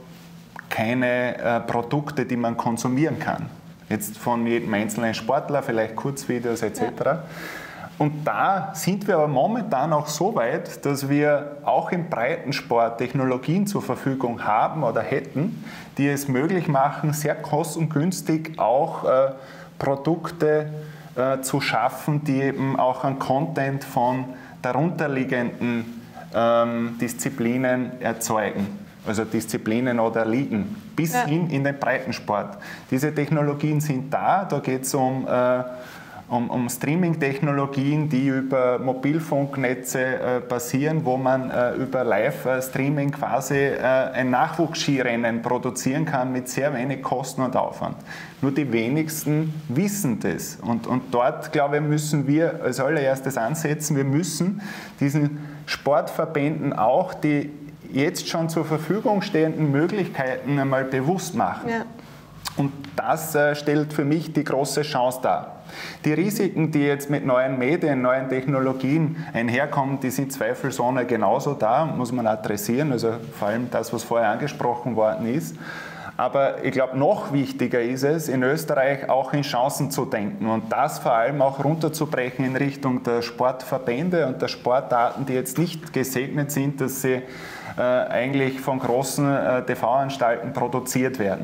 keine äh, Produkte, die man konsumieren kann. Jetzt von jedem einzelnen Sportler, vielleicht Kurzvideos et cetera. Ja. Und da sind wir aber momentan auch so weit, dass wir auch im Breitensport Technologien zur Verfügung haben oder hätten, die es möglich machen, sehr kostengünstig auch äh, Produkte äh, zu schaffen, die eben auch einen Content von darunterliegenden ähm, Disziplinen erzeugen. also Disziplinen oder Ligen, bis ja. hin in den Breitensport. Diese Technologien sind da, da geht es um, äh, um, um Streaming-Technologien, die über Mobilfunknetze äh, basieren, wo man äh, über Live-Streaming quasi äh, ein Nachwuchsskirennen produzieren kann mit sehr wenig Kosten und Aufwand. Nur die wenigsten wissen das. Und, und dort, glaube ich, müssen wir als allererstes ansetzen. Wir müssen diesen Sportverbänden auch die jetzt schon zur Verfügung stehenden Möglichkeiten einmal bewusst machen. Ja. Und das äh, stellt für mich die große Chance dar. Die Risiken, die jetzt mit neuen Medien, neuen Technologien einherkommen, die sind zweifelsohne genauso da, muss man adressieren, also vor allem das, was vorher angesprochen worden ist. Aber ich glaube, noch wichtiger ist es, in Österreich auch in Chancen zu denken und das vor allem auch runterzubrechen in Richtung der Sportverbände und der Sportarten, die jetzt nicht gesegnet sind, dass sie äh, eigentlich von großen äh, T V-Anstalten produziert werden.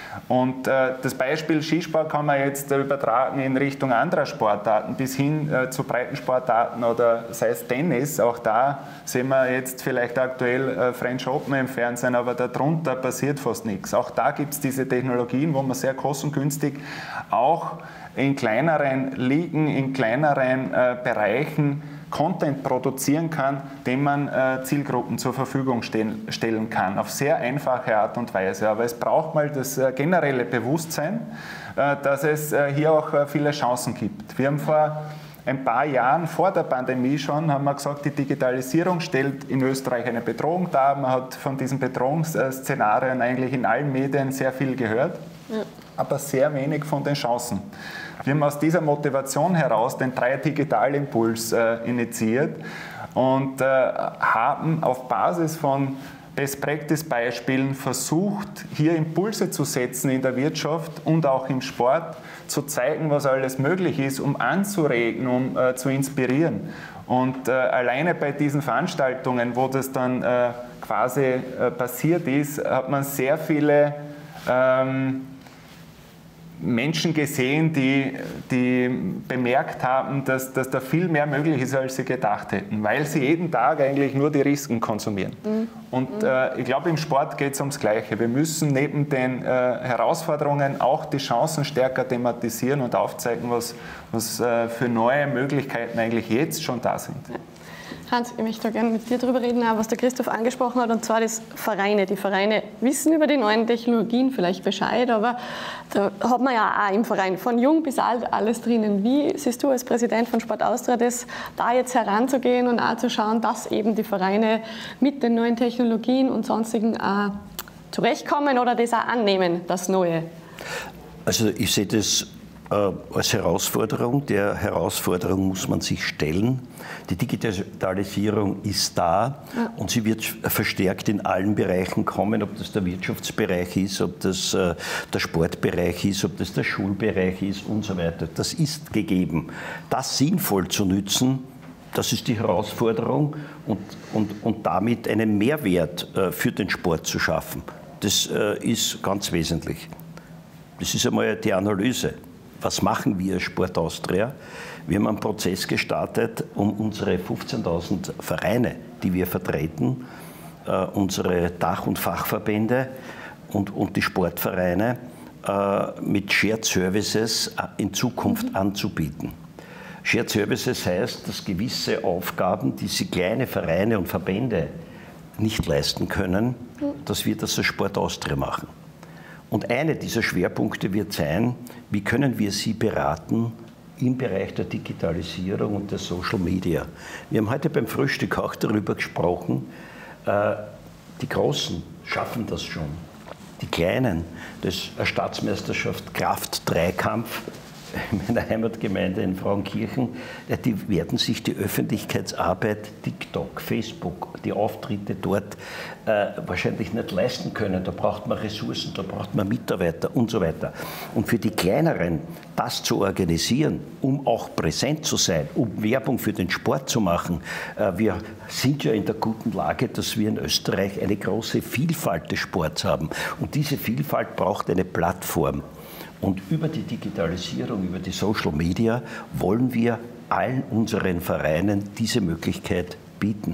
Und äh, das Beispiel Skisport kann man jetzt äh, übertragen in Richtung anderer Sportarten, bis hin äh, zu Breitensportarten oder sei es Tennis. Auch da sehen wir jetzt vielleicht aktuell äh, French Open im Fernsehen, aber darunter passiert fast nichts. Auch da gibt es diese Technologien, wo man sehr kostengünstig auch in kleineren Ligen, in kleineren äh, Bereichen Content produzieren kann, den man äh, Zielgruppen zur Verfügung stellen, stellen kann, auf sehr einfache Art und Weise. Aber es braucht mal das äh, generelle Bewusstsein, äh, dass es äh, hier auch äh, viele Chancen gibt. Wir haben vor ein paar Jahren, vor der Pandemie schon, haben wir gesagt, die Digitalisierung stellt in Österreich eine Bedrohung dar. Man hat von diesen Bedrohungsszenarien eigentlich in allen Medien sehr viel gehört, ja. aber sehr wenig von den Chancen. Wir haben aus dieser Motivation heraus den drei Digitalimpuls äh, initiiert und äh, haben auf Basis von Best-Practice-Beispielen versucht, hier Impulse zu setzen in der Wirtschaft und auch im Sport, zu zeigen, was alles möglich ist, um anzuregen, um äh, zu inspirieren. Und äh, alleine bei diesen Veranstaltungen, wo das dann äh, quasi äh, passiert ist, hat man sehr viele ähm, Menschen gesehen, die, die bemerkt haben, dass, dass da viel mehr möglich ist, als sie gedacht hätten, weil sie jeden Tag eigentlich nur die Risiken konsumieren. Mhm. Und äh, ich glaube, im Sport geht es ums Gleiche. Wir müssen neben den äh, Herausforderungen auch die Chancen stärker thematisieren und aufzeigen, was, was äh, für neue Möglichkeiten eigentlich jetzt schon da sind. Ja.
Hans, ich möchte da gerne mit dir darüber reden, was der Christoph angesprochen hat, und zwar das Vereine. Die Vereine wissen über die neuen Technologien vielleicht Bescheid, aber da hat man ja auch im Verein von jung bis alt alles drinnen. Wie siehst du als Präsident von Sport Austria das, da jetzt heranzugehen und auch zu schauen, dass eben die Vereine mit den neuen Technologien und sonstigen äh, zurechtkommen oder das auch annehmen, das Neue?
Also ich sehe das als Herausforderung. Der Herausforderung muss man sich stellen. Die Digitalisierung ist da ja. und sie wird verstärkt in allen Bereichen kommen, ob das der Wirtschaftsbereich ist, ob das äh, der Sportbereich ist, ob das der Schulbereich ist und so weiter. Das ist gegeben. Das sinnvoll zu nützen, das ist die Herausforderung und, und, und damit einen Mehrwert äh, für den Sport zu schaffen. Das äh, ist ganz wesentlich. Das ist einmal die Analyse. Was machen wir als Sport Austria? Wir haben einen Prozess gestartet, um unsere fünfzehntausend Vereine, die wir vertreten, äh, unsere Dach- und Fachverbände und, und die Sportvereine äh, mit Shared Services in Zukunft mhm. anzubieten. Shared Services heißt, dass gewisse Aufgaben, die sie kleine Vereine und Verbände nicht leisten können, mhm. dass wir das als Sport Austria machen. Und einer dieser Schwerpunkte wird sein, wie können wir Sie beraten im Bereich der Digitalisierung und der Social Media. Wir haben heute beim Frühstück auch darüber gesprochen, äh, die Großen schaffen das schon. Die Kleinen, das ist eine Staatsmeisterschaft Kraft-Dreikampf in meiner Heimatgemeinde in Frauenkirchen, die werden sich die Öffentlichkeitsarbeit, TikTok, Facebook, die Auftritte dort äh, wahrscheinlich nicht leisten können. Da braucht man Ressourcen, da braucht man Mitarbeiter und so weiter. Und für die Kleineren das zu organisieren, um auch präsent zu sein, um Werbung für den Sport zu machen. Äh, wir sind ja in der guten Lage, dass wir in Österreich eine große Vielfalt des Sports haben. Und diese Vielfalt braucht eine Plattform. Und über die Digitalisierung, über die Social Media wollen wir allen unseren Vereinen diese Möglichkeit bieten,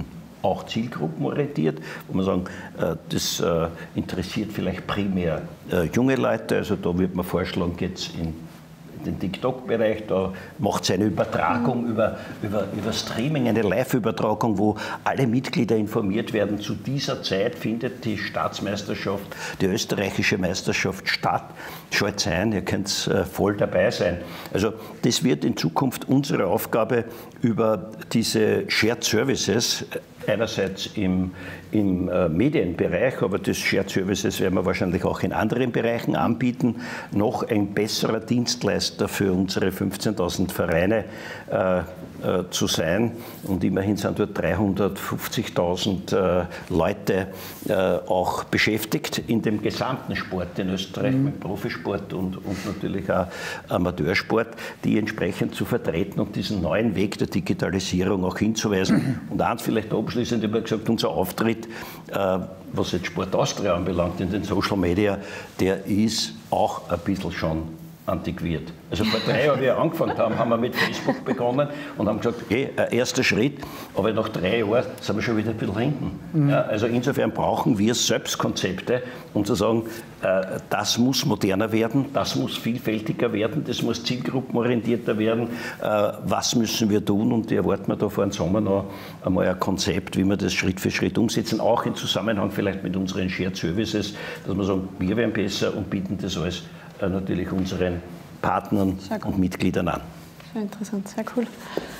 auch zielgruppenorientiert, wo man sagen, das interessiert vielleicht primär junge Leute, also da würde man vorschlagen, geht's in den TikTok-Bereich, da macht es eine Übertragung mhm. über, über, über Streaming, eine Live-Übertragung, wo alle Mitglieder informiert werden. Zu dieser Zeit findet die Staatsmeisterschaft, die österreichische Meisterschaft statt. Schaut ein, ihr könnt äh, voll dabei sein. Also das wird in Zukunft unsere Aufgabe über diese Shared Services, einerseits im, im äh, Medienbereich, aber das Shared Services werden wir wahrscheinlich auch in anderen Bereichen anbieten, noch ein besserer Dienstleister für unsere fünfzehntausend Vereine äh, äh, zu sein. Und immerhin sind dort dreihundertfünfzigtausend äh, Leute äh, auch beschäftigt in dem gesamten Sport in Österreich, mhm. mit Profisport und, und natürlich auch Amateursport, die entsprechend zu vertreten und diesen neuen Weg der Digitalisierung auch hinzuweisen. Und eins vielleicht abschließend, ich habe gesagt, unser Auftritt, äh, was jetzt Sport Austria anbelangt in den Social Media, der ist auch ein bisschen schon antiquiert. Also vor drei Jahren, wie wir angefangen haben, haben wir mit Facebook begonnen und haben gesagt, hey, ein erster Schritt, aber nach drei Jahren sind wir schon wieder ein bisschen hinten. Mhm. Ja, also insofern brauchen wir selbst Konzepte, um zu sagen, äh, das muss moderner werden, das muss vielfältiger werden, das muss zielgruppenorientierter werden. Äh, was müssen wir tun? Und die erwarten wir da vor dem Sommer noch einmal ein Konzept, wie wir das Schritt für Schritt umsetzen, auch im Zusammenhang vielleicht mit unseren Shared Services, dass wir sagen, wir werden besser und bieten das alles natürlich unseren Partnern und Mitgliedern an.
Sehr interessant, sehr cool.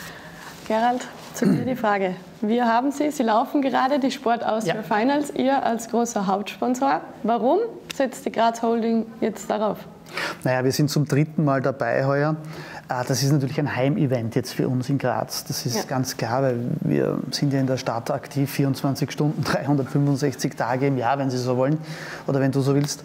Gerald, zu dir die Frage. Wir haben Sie, Sie laufen gerade die Sport Austria ja. Finals, ihr als großer Hauptsponsor. Warum setzt die Graz Holding jetzt darauf?
Naja, wir sind zum dritten Mal dabei heuer. Das ist natürlich ein Heimevent jetzt für uns in Graz. Das ist ja. ganz klar, weil wir sind ja in der Stadt aktiv, vierundzwanzig Stunden, dreihundertfünfundsechzig Tage im Jahr, wenn Sie so wollen, oder wenn du so willst.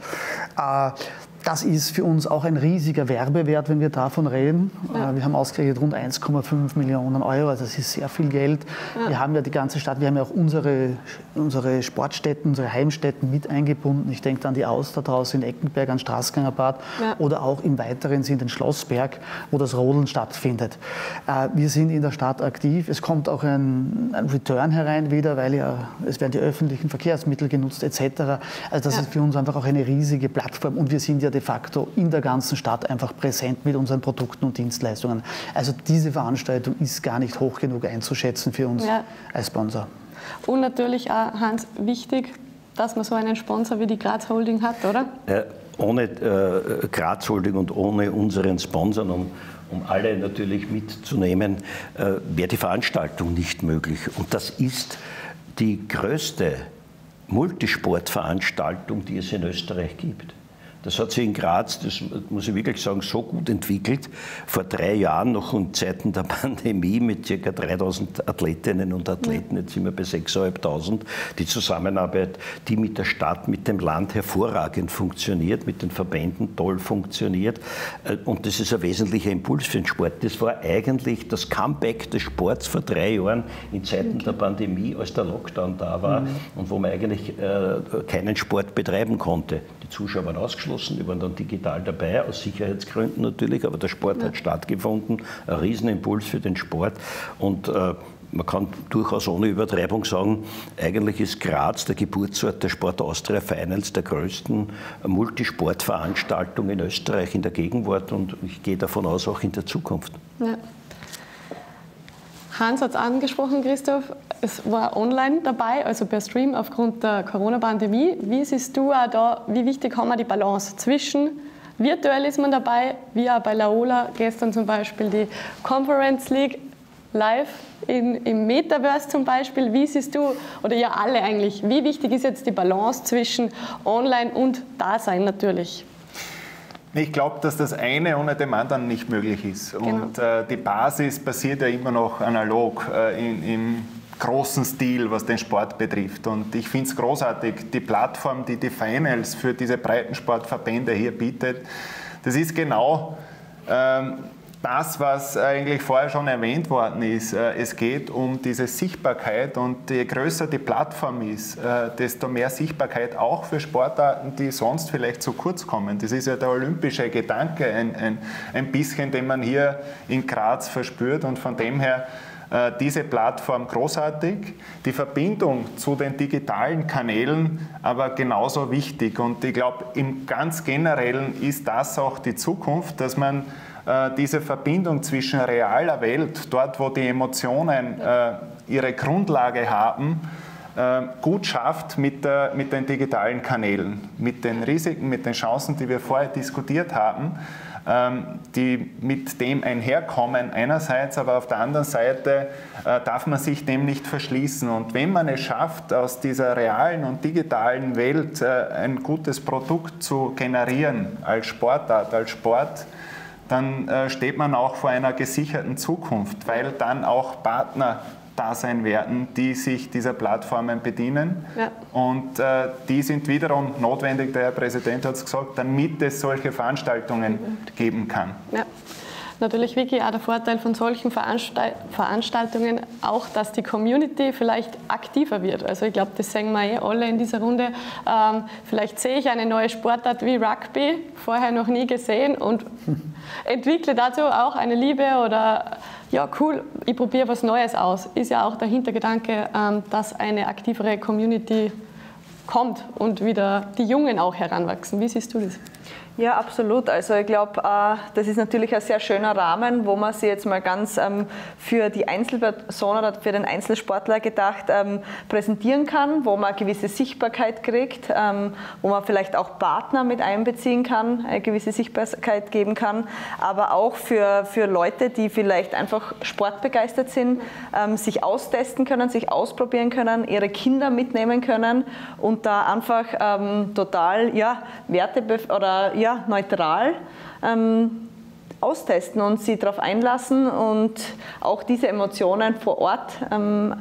Das ist für uns auch ein riesiger Werbewert, wenn wir davon reden. Ja. Wir haben ausgerechnet rund eins Komma fünf Millionen Euro, also das ist sehr viel Geld. Ja. Wir haben ja die ganze Stadt, wir haben ja auch unsere, unsere Sportstätten, unsere Heimstätten mit eingebunden. Ich denke an die Auster draußen in Eckenberg, an Straßgangerbad ja. oder auch im weiteren Sinn den Schlossberg, wo das Rodeln stattfindet. Wir sind in der Stadt aktiv. Es kommt auch ein, ein Return herein wieder, weil ja, es werden die öffentlichen Verkehrsmittel genutzt et cetera. Also das ja. ist für uns einfach auch eine riesige Plattform und wir sind ja de facto in der ganzen Stadt einfach präsent mit unseren Produkten und Dienstleistungen. Also diese Veranstaltung ist gar nicht hoch genug einzuschätzen für uns ja. als Sponsor.
Und natürlich auch, Hans, wichtig, dass man so einen Sponsor wie die Graz Holding hat, oder?
Ja, ohne äh, Graz Holding und ohne unseren Sponsor, um, um alle natürlich mitzunehmen, äh, wäre die Veranstaltung nicht möglich. Und das ist die größte Multisportveranstaltung, die es in Österreich gibt. Das hat sich in Graz, das muss ich wirklich sagen, so gut entwickelt. Vor drei Jahren, noch in Zeiten der Pandemie, mit ca. dreitausend Athletinnen und Athleten, jetzt sind wir bei sechstausendfünfhundert. Die Zusammenarbeit, die mit der Stadt, mit dem Land hervorragend funktioniert, mit den Verbänden toll funktioniert. Und das ist ein wesentlicher Impuls für den Sport. Das war eigentlich das Comeback des Sports vor drei Jahren in Zeiten der Pandemie, als der Lockdown da war mhm. und wo man eigentlich äh, keinen Sport betreiben konnte. Die Zuschauer waren ausgeschlossen. Die waren dann digital dabei, aus Sicherheitsgründen natürlich, aber der Sport ja. hat stattgefunden, ein Riesenimpuls für den Sport und äh, man kann durchaus ohne Übertreibung sagen, eigentlich ist Graz der Geburtsort der Sport Austria Finals, der größten Multisportveranstaltung in Österreich in der Gegenwart und ich gehe davon aus, auch in der Zukunft.
Ja. Hans hat es angesprochen, Christoph, es war online dabei, also per Stream aufgrund der Corona-Pandemie. Wie siehst du auch da, wie wichtig haben wir die Balance zwischen virtuell ist man dabei, wie auch bei Laola gestern zum Beispiel die Conference League live in, im Metaverse zum Beispiel. Wie siehst du, oder ihr alle eigentlich, wie wichtig ist jetzt die Balance zwischen Online und Dasein natürlich?
Ich glaube, dass das eine ohne dem anderen nicht möglich ist. Genau. Und äh, die Basis passiert ja immer noch analog äh, in, im großen Stil, was den Sport betrifft. Und ich finde es großartig, die Plattform, die die Finals für diese Breitensportverbände hier bietet, das ist genau ähm, das, was eigentlich vorher schon erwähnt worden ist. Es geht um diese Sichtbarkeit und je größer die Plattform ist, desto mehr Sichtbarkeit auch für Sportarten, die sonst vielleicht zu kurz kommen. Das ist ja der olympische Gedanke ein, ein, ein bisschen, den man hier in Graz verspürt und von dem her äh, diese Plattform großartig, die Verbindung zu den digitalen Kanälen aber genauso wichtig. Und ich glaube, im ganz Generellen ist das auch die Zukunft, dass man äh, diese Verbindung zwischen realer Welt, dort wo die Emotionen äh, ihre Grundlage haben, äh, gut schafft mit, der, mit den digitalen Kanälen, mit den Risiken, mit den Chancen, die wir vorher diskutiert haben, die mit dem einherkommen einerseits, aber auf der anderen Seite äh, darf man sich dem nicht verschließen. Und wenn man es schafft, aus dieser realen und digitalen Welt äh, ein gutes Produkt zu generieren, als Sportart, als Sport, dann äh, steht man auch vor einer gesicherten Zukunft, weil dann auch Partner da sein werden, die sich dieser Plattformen bedienen. Ja. Und äh, die sind wiederum notwendig, der Herr Präsident hat es gesagt, damit es solche Veranstaltungen mhm. geben kann. Ja.
Natürlich, Vicky, auch der Vorteil von solchen Veranstalt Veranstaltungen auch, dass die Community vielleicht aktiver wird. Also ich glaube, das sehen wir eh alle in dieser Runde. Ähm, vielleicht sehe ich eine neue Sportart wie Rugby, vorher noch nie gesehen, und entwickle dazu auch eine Liebe oder ja, cool, ich probiere was Neues aus. Ist ja auch der Hintergedanke, ähm, dass eine aktivere Community kommt und wieder die Jungen auch heranwachsen. Wie siehst du das?
Ja, absolut. Also ich glaube, das ist natürlich ein sehr schöner Rahmen, wo man sich jetzt mal ganz für die Einzelperson oder für den Einzelsportler gedacht präsentieren kann, wo man eine gewisse Sichtbarkeit kriegt, wo man vielleicht auch Partner mit einbeziehen kann, eine gewisse Sichtbarkeit geben kann, aber auch für, für Leute, die vielleicht einfach sportbegeistert sind, sich austesten können, sich ausprobieren können, ihre Kinder mitnehmen können und da einfach total ja, Werte oder ja, neutral ähm, austesten und sie darauf einlassen und auch diese Emotionen vor Ort ähm,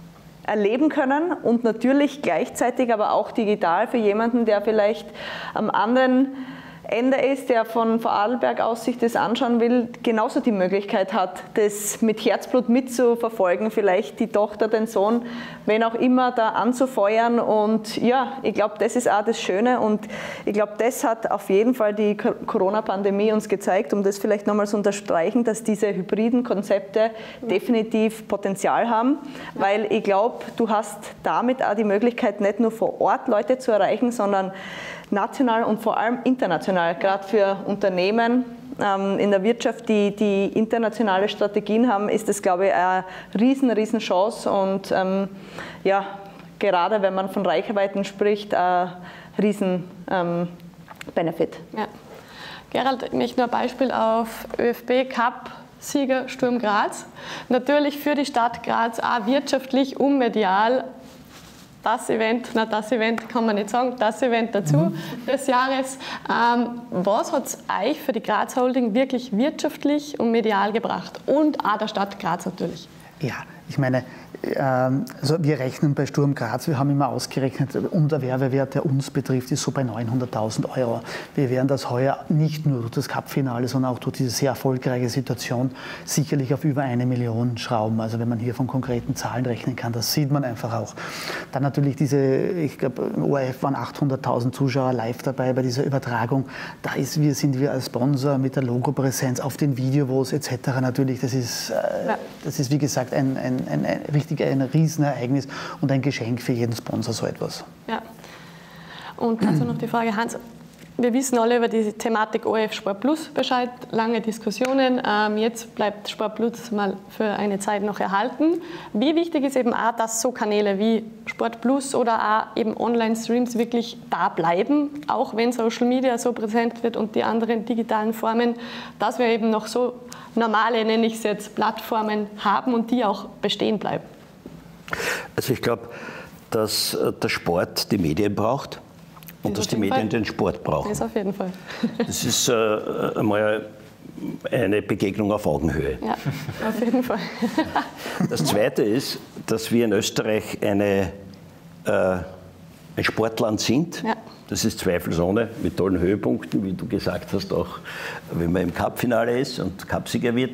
erleben können und natürlich gleichzeitig aber auch digital für jemanden, der vielleicht am anderen Ende ist, der von Vorarlberg aus sich das anschauen will, genauso die Möglichkeit hat, das mit Herzblut mitzuverfolgen, vielleicht die Tochter, den Sohn, wen auch immer, da anzufeuern. Und ja, ich glaube, das ist auch das Schöne und ich glaube, das hat auf jeden Fall die Corona-Pandemie uns gezeigt, um das vielleicht nochmal zu unterstreichen, dass diese hybriden Konzepte definitiv Potenzial haben, weil ich glaube, du hast damit auch die Möglichkeit, nicht nur vor Ort Leute zu erreichen, sondern national und vor allem international, gerade für Unternehmen ähm, in der Wirtschaft, die, die internationale Strategien haben, ist das, glaube ich, eine riesen, riesen Chance und ähm, ja, gerade wenn man von Reichweiten spricht, ein riesen ähm, Benefit. Ja.
Gerald, ich möchte nur ein Beispiel auf ÖFB-Cup-Sieger Sturm Graz. Natürlich für die Stadt Graz auch wirtschaftlich und medial das Event, na das Event kann man nicht sagen, das Event dazu mhm. des Jahres. Ähm, was hat es euch für die Graz Holding wirklich wirtschaftlich und medial gebracht? Und auch der Stadt Graz natürlich.
Ja, ich meine, also wir rechnen bei Sturm Graz, wir haben immer ausgerechnet, unser Werbewert, der uns betrifft, ist so bei neunhunderttausend Euro. Wir werden das heuer nicht nur durch das Cup-Finale, sondern auch durch diese sehr erfolgreiche Situation sicherlich auf über eine Million schrauben. Also wenn man hier von konkreten Zahlen rechnen kann, das sieht man einfach auch. Dann natürlich diese, ich glaube, im O R F waren achthunderttausend Zuschauer live dabei bei dieser Übertragung. Da ist, wir, sind wir als Sponsor mit der Logopräsenz auf den Videos et cetera. Natürlich, das ist, äh, ja. das ist wie gesagt ein, ein, ein, ein richtig ein Riesenereignis und ein Geschenk für jeden Sponsor, so etwas.
Ja. Und dazu noch die Frage, Hans, wir wissen alle über die Thematik O R F Sport Plus Bescheid, lange Diskussionen. Ähm, jetzt bleibt Sport Plus mal für eine Zeit noch erhalten. Wie wichtig ist eben auch, dass so Kanäle wie Sport Plus oder auch eben Online-Streams wirklich da bleiben, auch wenn Social Media so präsent wird und die anderen digitalen Formen, dass wir eben noch so normale, nenne ich es jetzt, Plattformen haben und die auch bestehen bleiben?
Also ich glaube, dass der Sport die Medien braucht und dass die Medien Fall. den Sport brauchen.
Das auf jeden Fall.
Das ist äh, einmal eine Begegnung auf Augenhöhe.
Ja, auf jeden Fall.
Das Zweite ist, dass wir in Österreich eine, äh, ein Sportland sind. Ja. Das ist zweifelsohne mit tollen Höhepunkten, wie du gesagt hast, auch wenn man im Cup-Finale ist und Cupsieger wird.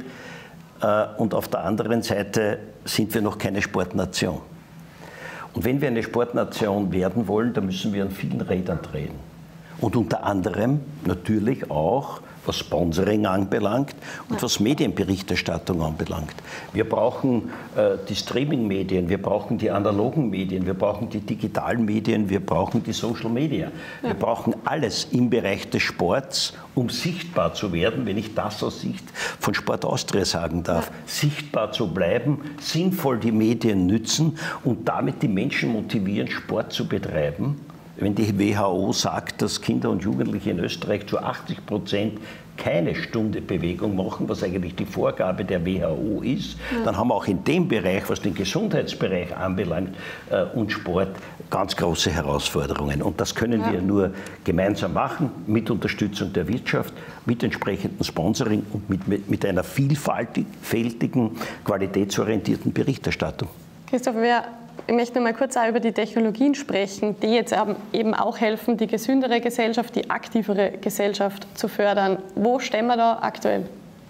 Und auf der anderen Seite sind wir noch keine Sportnation. Und wenn wir eine Sportnation werden wollen, dann müssen wir an vielen Rädern drehen. Und unter anderem natürlich auch, was Sponsoring anbelangt und was Medienberichterstattung anbelangt. Wir brauchen äh, die Streaming-Medien, wir brauchen die analogen Medien, wir brauchen die digitalen Medien, wir brauchen die Social Media. Ja. Wir brauchen alles im Bereich des Sports, um sichtbar zu werden, wenn ich das aus Sicht von Sport Austria sagen darf. Ja. Sichtbar zu bleiben, sinnvoll die Medien nützen und damit die Menschen motivieren, Sport zu betreiben. Wenn die W H O sagt, dass Kinder und Jugendliche in Österreich zu achtzig Prozent keine Stunde Bewegung machen, was eigentlich die Vorgabe der W H O ist, ja. dann haben wir auch in dem Bereich, was den Gesundheitsbereich anbelangt äh, und Sport, ganz große Herausforderungen. Und das können ja. wir nur gemeinsam machen, mit Unterstützung der Wirtschaft, mit entsprechendem Sponsoring und mit, mit, mit einer vielfältigen, qualitätsorientierten Berichterstattung.
Christoph, wir Ich möchte noch mal kurz auch über die Technologien sprechen, die jetzt eben auch helfen, die gesündere Gesellschaft, die aktivere Gesellschaft zu fördern. Wo stehen wir da aktuell?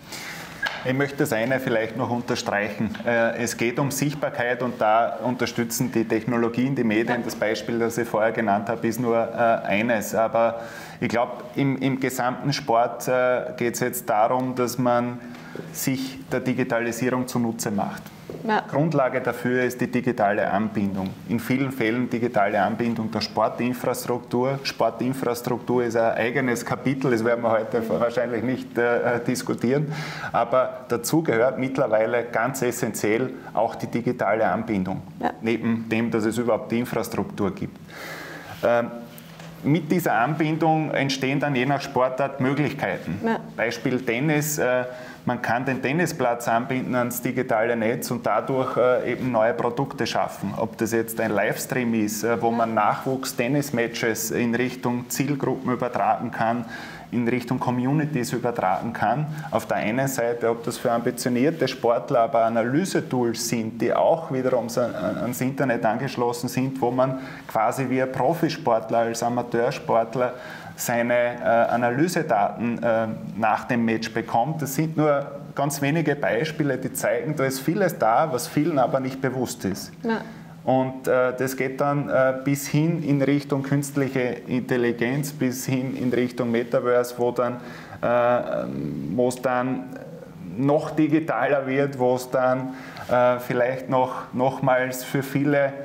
Ich möchte das eine vielleicht noch unterstreichen. Es geht um Sichtbarkeit und da unterstützen die Technologien, die Medien. Das Beispiel, das ich vorher genannt habe, ist nur eines. Aber ich glaube, im, im gesamten Sport geht es jetzt darum, dass man sich der Digitalisierung zunutze macht. Ja. Grundlage dafür ist die digitale Anbindung. In vielen Fällen digitale Anbindung der Sportinfrastruktur. Sportinfrastruktur ist ein eigenes Kapitel, das werden wir heute wahrscheinlich nicht äh, diskutieren. Aber dazu gehört mittlerweile ganz essentiell auch die digitale Anbindung. Ja. Neben dem, dass es überhaupt die Infrastruktur gibt. Ähm, Mit dieser Anbindung entstehen dann je nach Sportart Möglichkeiten. Ja. Beispiel Tennis. Äh, Man kann den Tennisplatz anbinden ans digitale Netz und dadurch äh, eben neue Produkte schaffen. Ob das jetzt ein Livestream ist, äh, wo man Nachwuchs-Tennis-Matches in Richtung Zielgruppen übertragen kann, in Richtung Communities übertragen kann. Auf der einen Seite, ob das für ambitionierte Sportler aber Analysetools sind, die auch wiederum ans Internet angeschlossen sind, wo man quasi wie ein Profisportler als Amateursportler seine äh, Analysedaten äh, nach dem Match bekommt. Das sind nur ganz wenige Beispiele, die zeigen, da ist vieles da, was vielen aber nicht bewusst ist. Ja. Und äh, das geht dann äh, bis hin in Richtung künstliche Intelligenz, bis hin in Richtung Metaverse, wo dann, äh, wo es dann noch digitaler wird, wo es dann äh, vielleicht noch nochmals für viele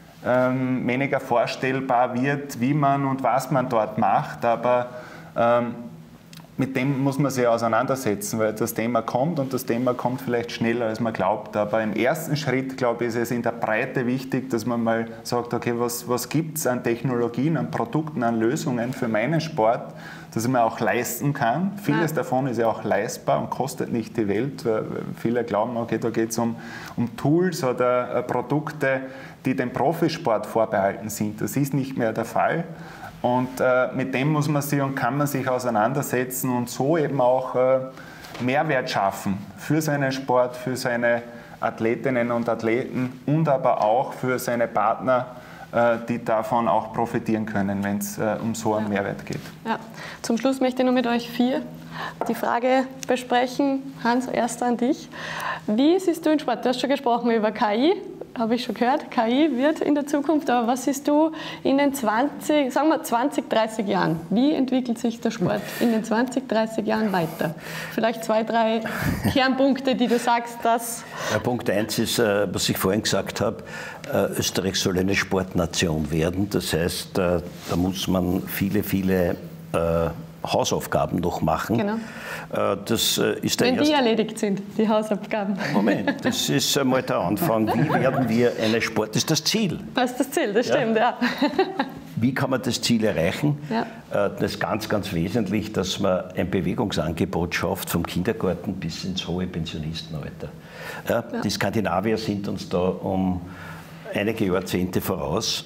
Ähm, weniger vorstellbar wird, wie man und was man dort macht, aber ähm, mit dem muss man sich auseinandersetzen, weil das Thema kommt und das Thema kommt vielleicht schneller, als man glaubt. Aber im ersten Schritt, glaube ich, ist es in der Breite wichtig, dass man mal sagt, okay, was, was gibt es an Technologien, an Produkten, an Lösungen für meinen Sport, dass ich mir auch leisten kann. Vieles ja. davon ist ja auch leistbar und kostet nicht die Welt. Viele glauben, okay, da geht es um, um Tools oder äh, Produkte, die dem Profisport vorbehalten sind. Das ist nicht mehr der Fall. Und äh, mit dem muss man sich und kann man sich auseinandersetzen und so eben auch äh, Mehrwert schaffen für seinen Sport, für seine Athletinnen und Athleten und aber auch für seine Partner, äh, die davon auch profitieren können, wenn es äh, um so einen ja. Mehrwert geht.
Ja. Zum Schluss möchte ich noch mit euch vier die Frage besprechen. Hans, erst an dich. Wie siehst du den Sport? Du hast schon gesprochen über K I. Habe ich schon gehört, K I wird in der Zukunft, aber was siehst du in den zwanzig, sagen wir zwanzig, dreißig Jahren? Wie entwickelt sich der Sport in den zwanzig, dreißig Jahren weiter? Vielleicht zwei, drei Kernpunkte, die du sagst, dass...
Ja, Punkt eins ist, was ich vorhin gesagt habe, Österreich soll eine Sportnation werden. Das heißt, da muss man viele, viele Hausaufgaben noch machen. Genau. Das ist der
Wenn
erste...
die erledigt sind, die Hausaufgaben.
Moment, das ist einmal der Anfang. Wie werden wir eine Sport... Das ist das Ziel.
Das ist das Ziel, das stimmt, ja. ja.
Wie kann man das Ziel erreichen?
Ja.
Das ist ganz, ganz wesentlich, dass man ein Bewegungsangebot schafft, vom Kindergarten bis ins hohe Pensionistenalter. Ja, ja. Die Skandinavier sind uns da um einige Jahrzehnte voraus.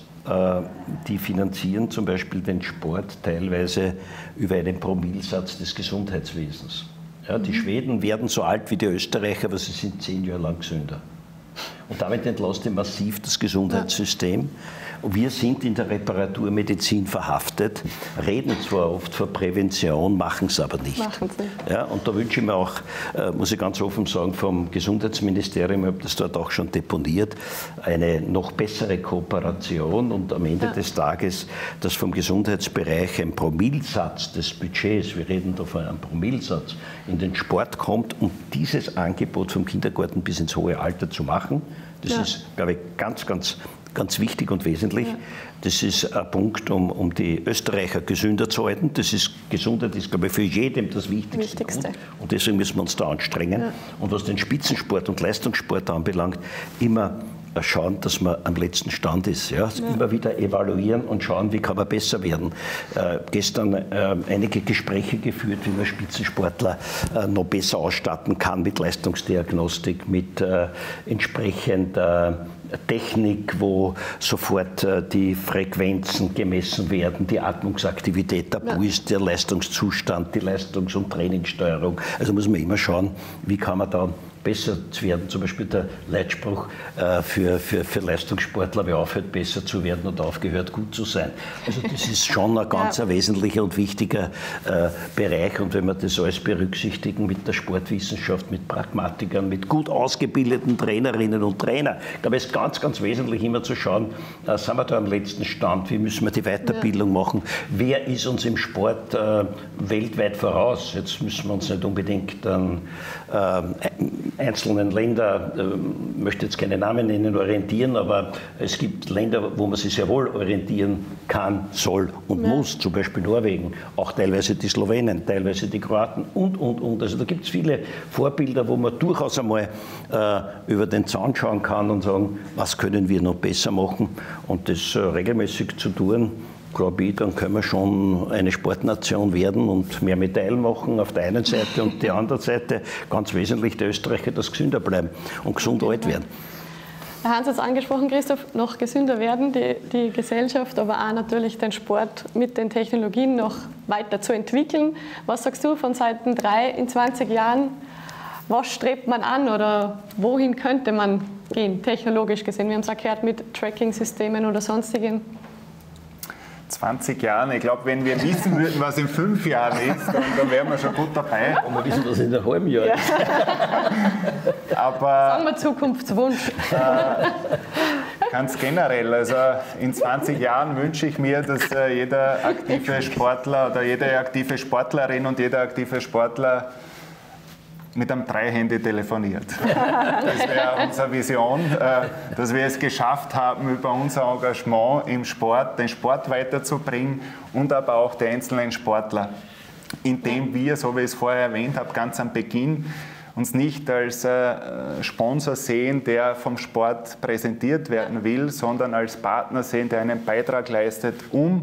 Die finanzieren zum Beispiel den Sport teilweise über einen Promillsatz des Gesundheitswesens. Ja, die Schweden werden so alt wie die Österreicher, aber sie sind zehn Jahre lang gesünder. Und damit entlastet massiv das Gesundheitssystem. Und wir sind in der Reparaturmedizin verhaftet, reden zwar oft von Prävention, machen es aber nicht.
Machen sie.
Ja, und da wünsche ich mir auch, äh, muss ich ganz offen sagen, vom Gesundheitsministerium, ich habe das dort auch schon deponiert, eine noch bessere Kooperation und am Ende ja. des Tages, dass vom Gesundheitsbereich ein Promillsatz des Budgets, wir reden da von einem Promillsatz, in den Sport kommt, um dieses Angebot vom Kindergarten bis ins hohe Alter zu machen. Das ja. ist, glaube ich, ganz, ganz Ganz wichtig und wesentlich. Ja. Das ist ein Punkt, um, um die Österreicher gesünder zu halten. Das ist, Gesundheit ist, glaube ich, für jeden das Wichtigste. Wichtigste. Und deswegen müssen wir uns da anstrengen. Ja. Und was den Spitzensport und Leistungssport anbelangt, immer schauen, dass man am letzten Stand ist. Ja? Ja. Immer wieder evaluieren und schauen, wie kann man besser werden. Äh, gestern äh, einige Gespräche geführt, wie man Spitzensportler äh, noch besser ausstatten kann mit Leistungsdiagnostik, mit äh, entsprechender Technik, wo sofort äh, die Frequenzen gemessen werden, die Atmungsaktivität, der Puls, ja. der Leistungszustand, die Leistungs- und Trainingssteuerung. Also muss man immer schauen, wie kann man da besser zu werden. Zum Beispiel der Leitspruch äh, für, für, für Leistungssportler, wer aufhört, besser zu werden und aufgehört, gut zu sein. Also das ist schon ein ganz ja. ein wesentlicher und wichtiger äh, Bereich. Und wenn wir das alles berücksichtigen mit der Sportwissenschaft, mit Pragmatikern, mit gut ausgebildeten Trainerinnen und Trainern, ich glaube, es ist ganz, ganz wesentlich immer zu schauen, äh, sind wir da am letzten Stand, wie müssen wir die Weiterbildung ja. machen, wer ist uns im Sport äh, weltweit voraus. Jetzt müssen wir uns nicht unbedingt an äh, einzelnen Länder, ich möchte jetzt keine Namen nennen, orientieren, aber es gibt Länder, wo man sich sehr wohl orientieren kann, soll und ja. muss, zum Beispiel Norwegen, auch teilweise die Slowenen, teilweise die Kroaten und, und, und. Also da gibt es viele Vorbilder, wo man durchaus einmal äh, über den Zaun schauen kann und sagen, was können wir noch besser machen und das äh, regelmäßig zu tun. Glaube ich, dann können wir schon eine Sportnation werden und mehr Medaillen machen auf der einen Seite und die andere Seite, ganz wesentlich, der Österreicher, das gesünder bleiben und gesund alt werden.
Herr Hans hat es angesprochen, Christoph, noch gesünder werden, die, die Gesellschaft, aber auch natürlich den Sport mit den Technologien noch weiter zu entwickeln. Was sagst du von Seiten drei in zwanzig Jahren? Was strebt man an oder wohin könnte man gehen, technologisch gesehen? Wir haben es auch gehört mit Tracking-Systemen oder sonstigen.
zwanzig Jahren. Ich glaube, wenn wir wissen würden, was in fünf Jahren ist, dann, dann wären wir schon gut dabei.
Und wir wissen, was in einem halben Jahr ist.
Ja. Aber,
sagen wir Zukunftswunsch.
Äh, ganz generell, also in zwanzig Jahren wünsche ich mir, dass äh, jeder aktive Sportler oder jede aktive Sportlerin und jeder aktive Sportler mit einem Dreihandy telefoniert. Das wäre unsere Vision, dass wir es geschafft haben, über unser Engagement im Sport den Sport weiterzubringen und aber auch die einzelnen Sportler, indem wir, so wie ich es vorher erwähnt habe, ganz am Beginn uns nicht als Sponsor sehen, der vom Sport präsentiert werden will, sondern als Partner sehen, der einen Beitrag leistet, um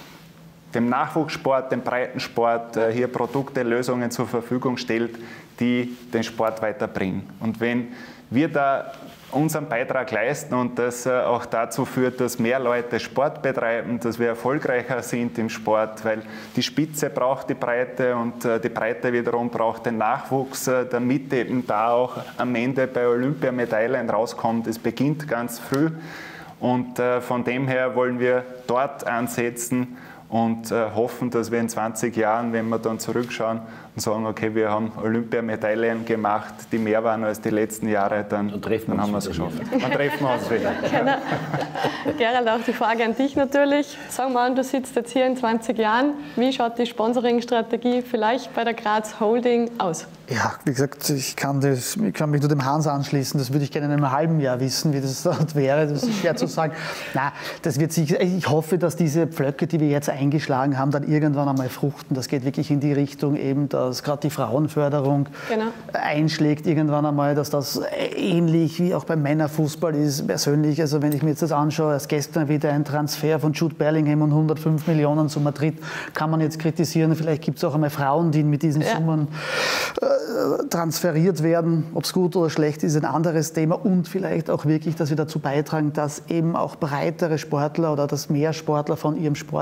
dem Nachwuchssport, dem Breitensport hier Produkte, Lösungen zur Verfügung stellt, die den Sport weiterbringen. Und wenn wir da unseren Beitrag leisten und das auch dazu führt, dass mehr Leute Sport betreiben, dass wir erfolgreicher sind im Sport, weil die Spitze braucht die Breite und die Breite wiederum braucht den Nachwuchs, damit eben da auch am Ende bei Olympiamedaillen rauskommt. Es beginnt ganz früh und von dem her wollen wir dort ansetzen und äh, hoffen, dass wir in zwanzig Jahren, wenn wir dann zurückschauen und sagen, okay, wir haben Olympiamedaillen gemacht, die mehr waren als die letzten Jahre, dann, dann, dann haben wir es geschafft. Dann treffen wir uns wieder.
Genau. Gerald, auch die Frage an dich natürlich. Sag mal, du sitzt jetzt hier in zwanzig Jahren. Wie schaut die Sponsoring-Strategie vielleicht bei der Graz Holding aus?
Ja, wie gesagt, ich kann, das, ich kann mich nur dem Hans anschließen. Das würde ich gerne in einem halben Jahr wissen, wie das dort wäre. Das ist schwer zu sagen. Nein, das wird sicher, ich hoffe, dass diese Pflöcke, die wir jetzt eingeschlagen haben, dann irgendwann einmal fruchten. Das geht wirklich in die Richtung eben, dass gerade die Frauenförderung genau. einschlägt irgendwann einmal, dass das ähnlich wie auch beim Männerfußball ist. Persönlich, also wenn ich mir jetzt das anschaue, erst gestern wieder ein Transfer von Jude Bellingham und hundertfünf Millionen zu Madrid, kann man jetzt kritisieren. Vielleicht gibt es auch einmal Frauen, die mit diesen ja. Summen äh, transferiert werden. Ob es gut oder schlecht ist, ist ein anderes Thema. Und vielleicht auch wirklich, dass wir dazu beitragen, dass eben auch breitere Sportler oder dass mehr Sportler von ihrem Sport richtig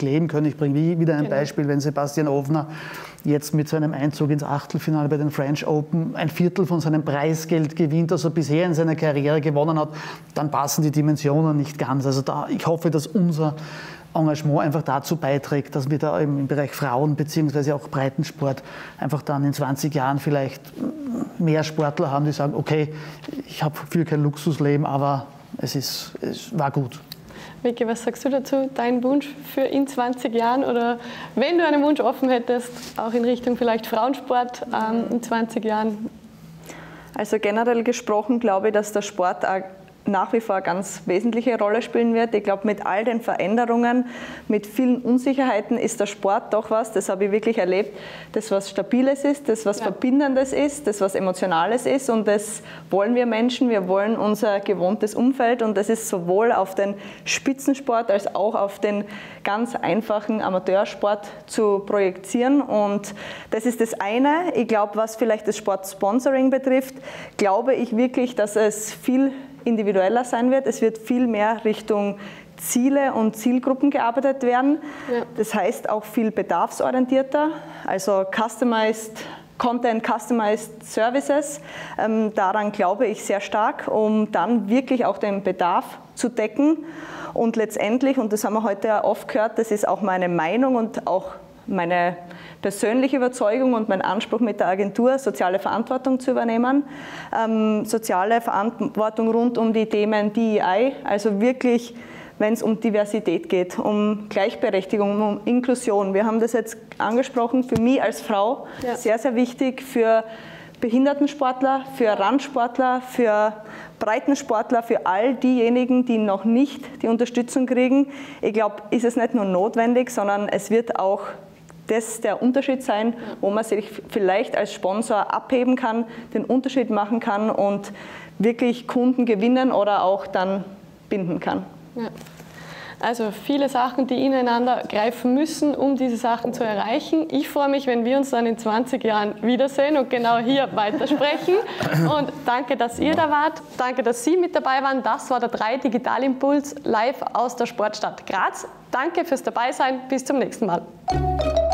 leben können. Ich bringe wieder ein
genau.
Beispiel, wenn Sebastian Ofner jetzt mit seinem Einzug ins Achtelfinale bei den French Open ein Viertel von seinem Preisgeld gewinnt, das er bisher in seiner Karriere gewonnen hat, dann passen die Dimensionen nicht ganz. Also da, ich hoffe, dass unser Engagement einfach dazu beiträgt, dass wir da im Bereich Frauen bzw. auch Breitensport einfach dann in zwanzig Jahren vielleicht mehr Sportler haben, die sagen, okay, ich habe viel kein Luxusleben, aber es, ist, es war gut.
Vicky, was sagst du dazu? Dein Wunsch für in zwanzig Jahren oder wenn du einen Wunsch offen hättest, auch in Richtung vielleicht Frauensport ähm, in zwanzig Jahren?
Also generell gesprochen glaube ich, dass der Sport nach wie vor eine ganz wesentliche Rolle spielen wird. Ich glaube, mit all den Veränderungen, mit vielen Unsicherheiten ist der Sport doch was, das habe ich wirklich erlebt, das was Stabiles ist, das was ja. Verbindendes ist, das was Emotionales ist und das wollen wir Menschen, wir wollen unser gewohntes Umfeld und das ist sowohl auf den Spitzensport als auch auf den ganz einfachen Amateursport zu projizieren und das ist das eine. Ich glaube, was vielleicht das Sportsponsoring betrifft, glaube ich wirklich, dass es viel individueller sein wird. Es wird viel mehr Richtung Ziele und Zielgruppen gearbeitet werden. Ja. Das heißt auch viel bedarfsorientierter, also customized Content, customized Services. Ähm, daran glaube ich sehr stark, um dann wirklich auch den Bedarf zu decken. Und letztendlich, und das haben wir heute ja oft gehört, das ist auch meine Meinung und auch meine persönliche Überzeugung und mein Anspruch mit der Agentur, soziale Verantwortung zu übernehmen. Ähm, soziale Verantwortung rund um die Themen D E I, also wirklich, wenn es um Diversität geht, um Gleichberechtigung, um Inklusion. Wir haben das jetzt angesprochen, für mich als Frau ja. sehr, sehr wichtig, für Behindertensportler, für Randsportler, für Breitensportler, für all diejenigen, die noch nicht die Unterstützung kriegen. Ich glaube, ist es nicht nur notwendig, sondern es wird auch das der Unterschied sein, wo man sich vielleicht als Sponsor abheben kann, den Unterschied machen kann und wirklich Kunden gewinnen oder auch dann binden kann.
Ja. Also viele Sachen, die ineinander greifen müssen, um diese Sachen zu erreichen. Ich freue mich, wenn wir uns dann in zwanzig Jahren wiedersehen und genau hier weitersprechen. Und danke, dass ihr da wart. Danke, dass Sie mit dabei waren. Das war der drei Digital Impuls live aus der Sportstadt Graz. Danke fürs Dabeisein. Bis zum nächsten Mal.